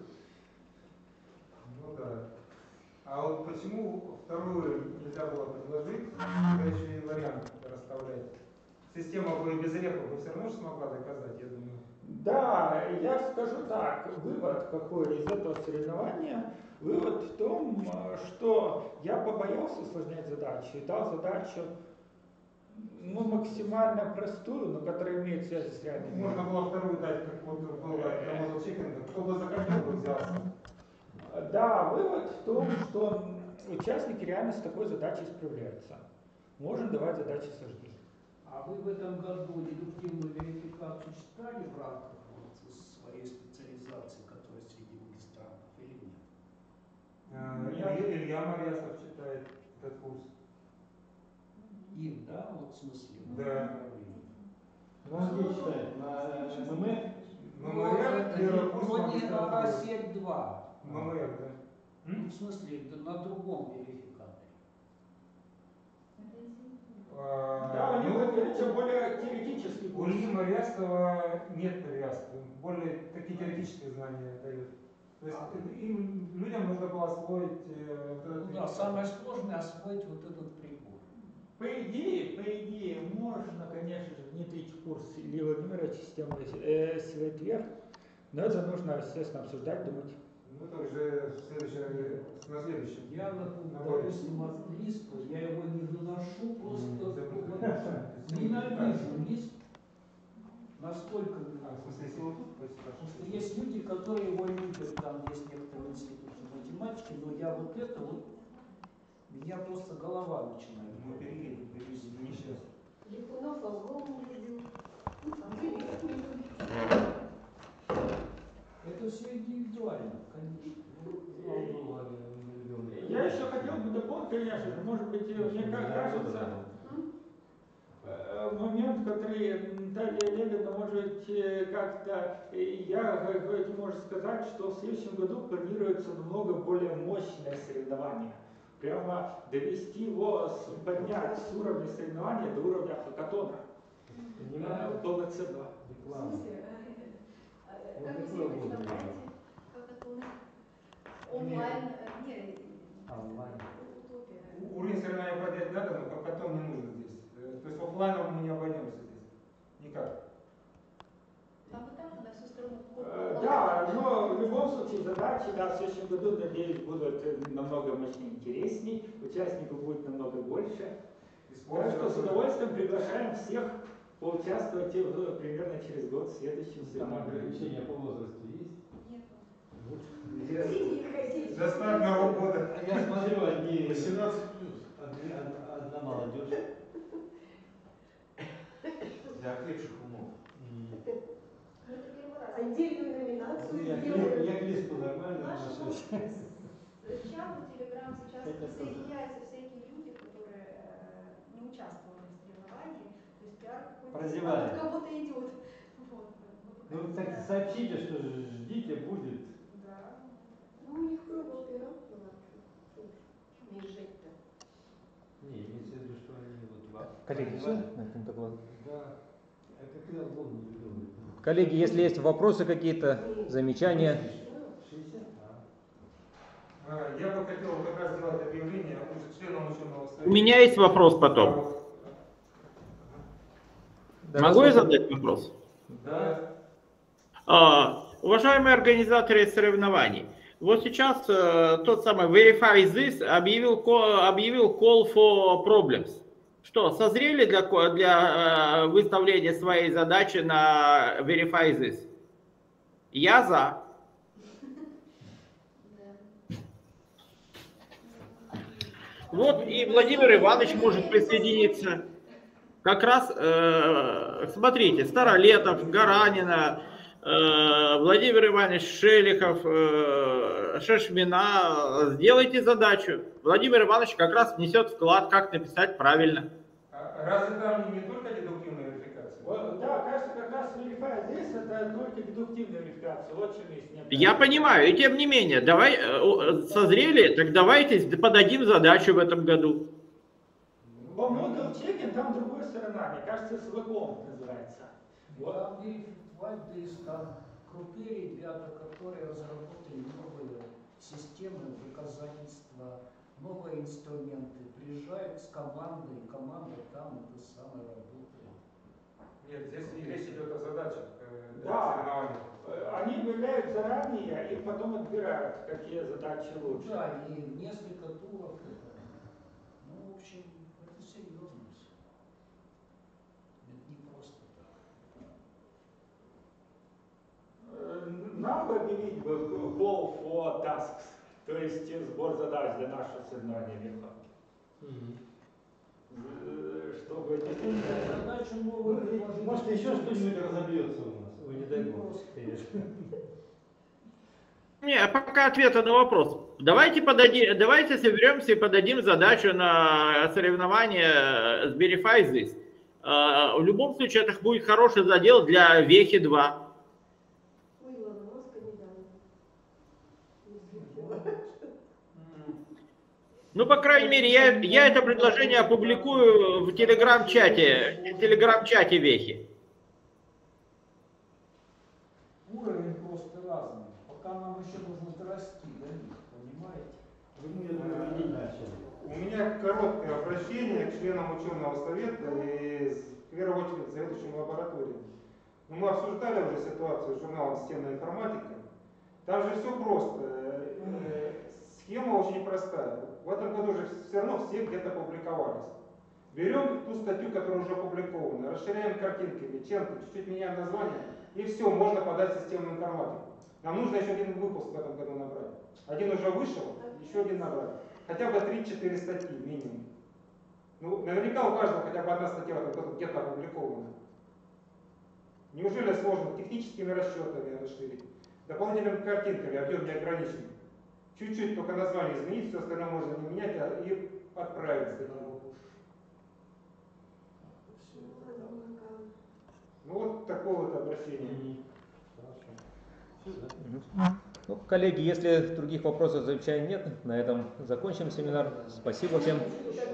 Ну да. А вот почему вторую нельзя было предложить, когда еще и вариант расставлять? Система бы без репов все равно же смогла доказать, я думаю. Да, я скажу так, вывод какой из этого соревнования, вывод в том, что я побоялся усложнять задачу и дал задачу максимально простую, но которая имеет связь с реальной жизнью. Можно было вторую дать, как вот было для Model Chicken, кто бы захотел бы взяться. Да, вывод в том, что участники реально с такой задачей справляются. Можно давать задачи сложнее. А вы в этом году дедуктивную верификацию читали в рамках вот своей специализации, которая среди магистрантов, или нет? Илья Марьясов читает этот курс. Им, да, вот в смысле? Да. Ну, он где читает? На ММ? ММР, первый курс Вроде магистратуры. А7-2. ММР, да. Ну, в смысле, на другом верификаторе. Да, у него это более теоретический У курс. Ильи Марьясова нет привязки, более такие теоретические знания дают. То есть им, людям нужно было освоить вот этот Ну да, самое сложное освоить вот этот прибор. По идее, можно, конечно же, внедрить в курс Ильи Владимировича системы Силатер, но это нужно, естественно, обсуждать, думать. Ну это уже на следующем. Я, допустим, английского, я его не выношу, просто ненавижу лист. Настолько ненавижу. Потому что есть люди, которые его любят, там есть некоторые институты математики, но я вот это вот, меня просто голова начинает. Мы переедем, не сейчас. Липунов алгом любил. Это все индивидуально, конечно. Я еще хотел бы дополнить, конечно же, может быть, мне кажется, момент, который Наталья Олеговна, может быть, как-то, я можно сказать, что в следующем году планируется намного более мощное соревнование. Прямо довести его, поднять с уровня соревнования до уровня хакатона. Полноценного. В смысле? Как вы себе представляете? Хакатон? Онлайн? Нет. Онлайн. Утопия. Уровень соревнования поднять надо, но хакатон не нужно здесь. То есть оффлайном мы не обойдемся здесь. Никак. А вот так на всю страну. Да, но в любом случае задачи, да, в следующем году, надеюсь, будут намного мощнее, интересней, участников будет намного больше. Так что с удовольствием приглашаем всех поучаствовать примерно через год в следующем Там соревновании. ограничения по возрасту есть? Нет. Достаточно работы. Я смотрю, одни 18+. одна молодежь. Для окрепших умов. Отдельную номинацию Я сделали. к листу нормально Наш отношусь. чат, Телеграм сейчас Это присоединяются всякие люди, которые не участвовали в соревновании. То есть пиар какой-то Прозевали. от кого-то идет. Вот. Ну так сообщите, что ждите, будет. Да. Ну, у них много пирог было. Не жить-то. Не, имеется в виду, что они вот... Коллеги, все на этом доклад? Да. А как я был не любил. Коллеги, если есть вопросы какие-то, замечания. 60? Я бы хотел как раз сделать объявление членам ученого совета. У меня есть вопрос потом. Могу я задать вопрос? Да. Уважаемые организаторы соревнований, вот сейчас тот самый Verify This объявил call for problems. Что, созрели для выставления своей задачи на Verify This? Я за. Вот и Владимир Иванович может присоединиться. Как раз, смотрите, Старолетов, Гаранина, Владимир Иванович Шелихов, Шешмина, сделайте задачу. Владимир Иванович как раз внесет вклад, как написать правильно. Разве там не только дедуктивная верификация? Да, кажется, как раз Verify This это только дедуктивная верификация. Вот чем есть необходимость. Я понимаю, и тем не менее, давай, созрели, так давайте подадим задачу в этом году. По Model Checking там другая сторона, мне кажется, СВКом называется. Вот. Там Verify This, там крутые ребята, которые разработали новые системы доказательства, новые инструменты, приезжают с командой, команда там это самое работает. Нет, здесь речь идет о задачах для Да. соревнований. Они выявляют заранее и потом отбирают, какие задачи лучше. Да, и несколько туров. Ну, в общем, это серьезно все. Это не просто так. Нам бы объявить бы call for tasks, то есть сбор задач для нашего соревнования века. Чтобы Задачу новую предложить. Может, еще что-нибудь разобьется у нас? Ой, не дай бог, конечно. Не, пока ответа на вопрос. Давайте соберемся и подадим задачу на соревнование с Verify This. В любом случае, это будет хороший задел для Вехи 2. Ой, Илона Маска недавно. Ну, по крайней мере, я это предложение опубликую в телеграм-чате Вехи. Уровень просто разный. Пока нам еще нужно дорасти до них, понимаете? Вы, я думаю, не начали. У меня короткое обращение к членам ученого совета и в первую очередь к заведующим лабораториям. Ну, мы обсуждали уже ситуацию с журналом «Системная информатика». Там же все просто. Схема очень простая. В этом году же все равно все где-то публиковались. Берем ту статью, которая уже опубликована, расширяем картинками, чем-то, чуть-чуть меняем название, и все, можно подать в системную информатику. Нам нужно еще один выпуск в этом году набрать. Один уже вышел, еще один набрать. Хотя бы 3-4 статьи минимум. Ну, наверняка у каждого хотя бы одна статья в этом году где-то опубликована. Неужели сложно техническими расчетами расширить? Дополнительными картинками, объем не ограничен. Чуть-чуть только название изменить, все остальное можно не менять, и отправить статью. Ну вот такое вот обращение. Хорошо. Все, да? Ну, коллеги, если других вопросов, замечаний нет, на этом закончим семинар. Спасибо всем.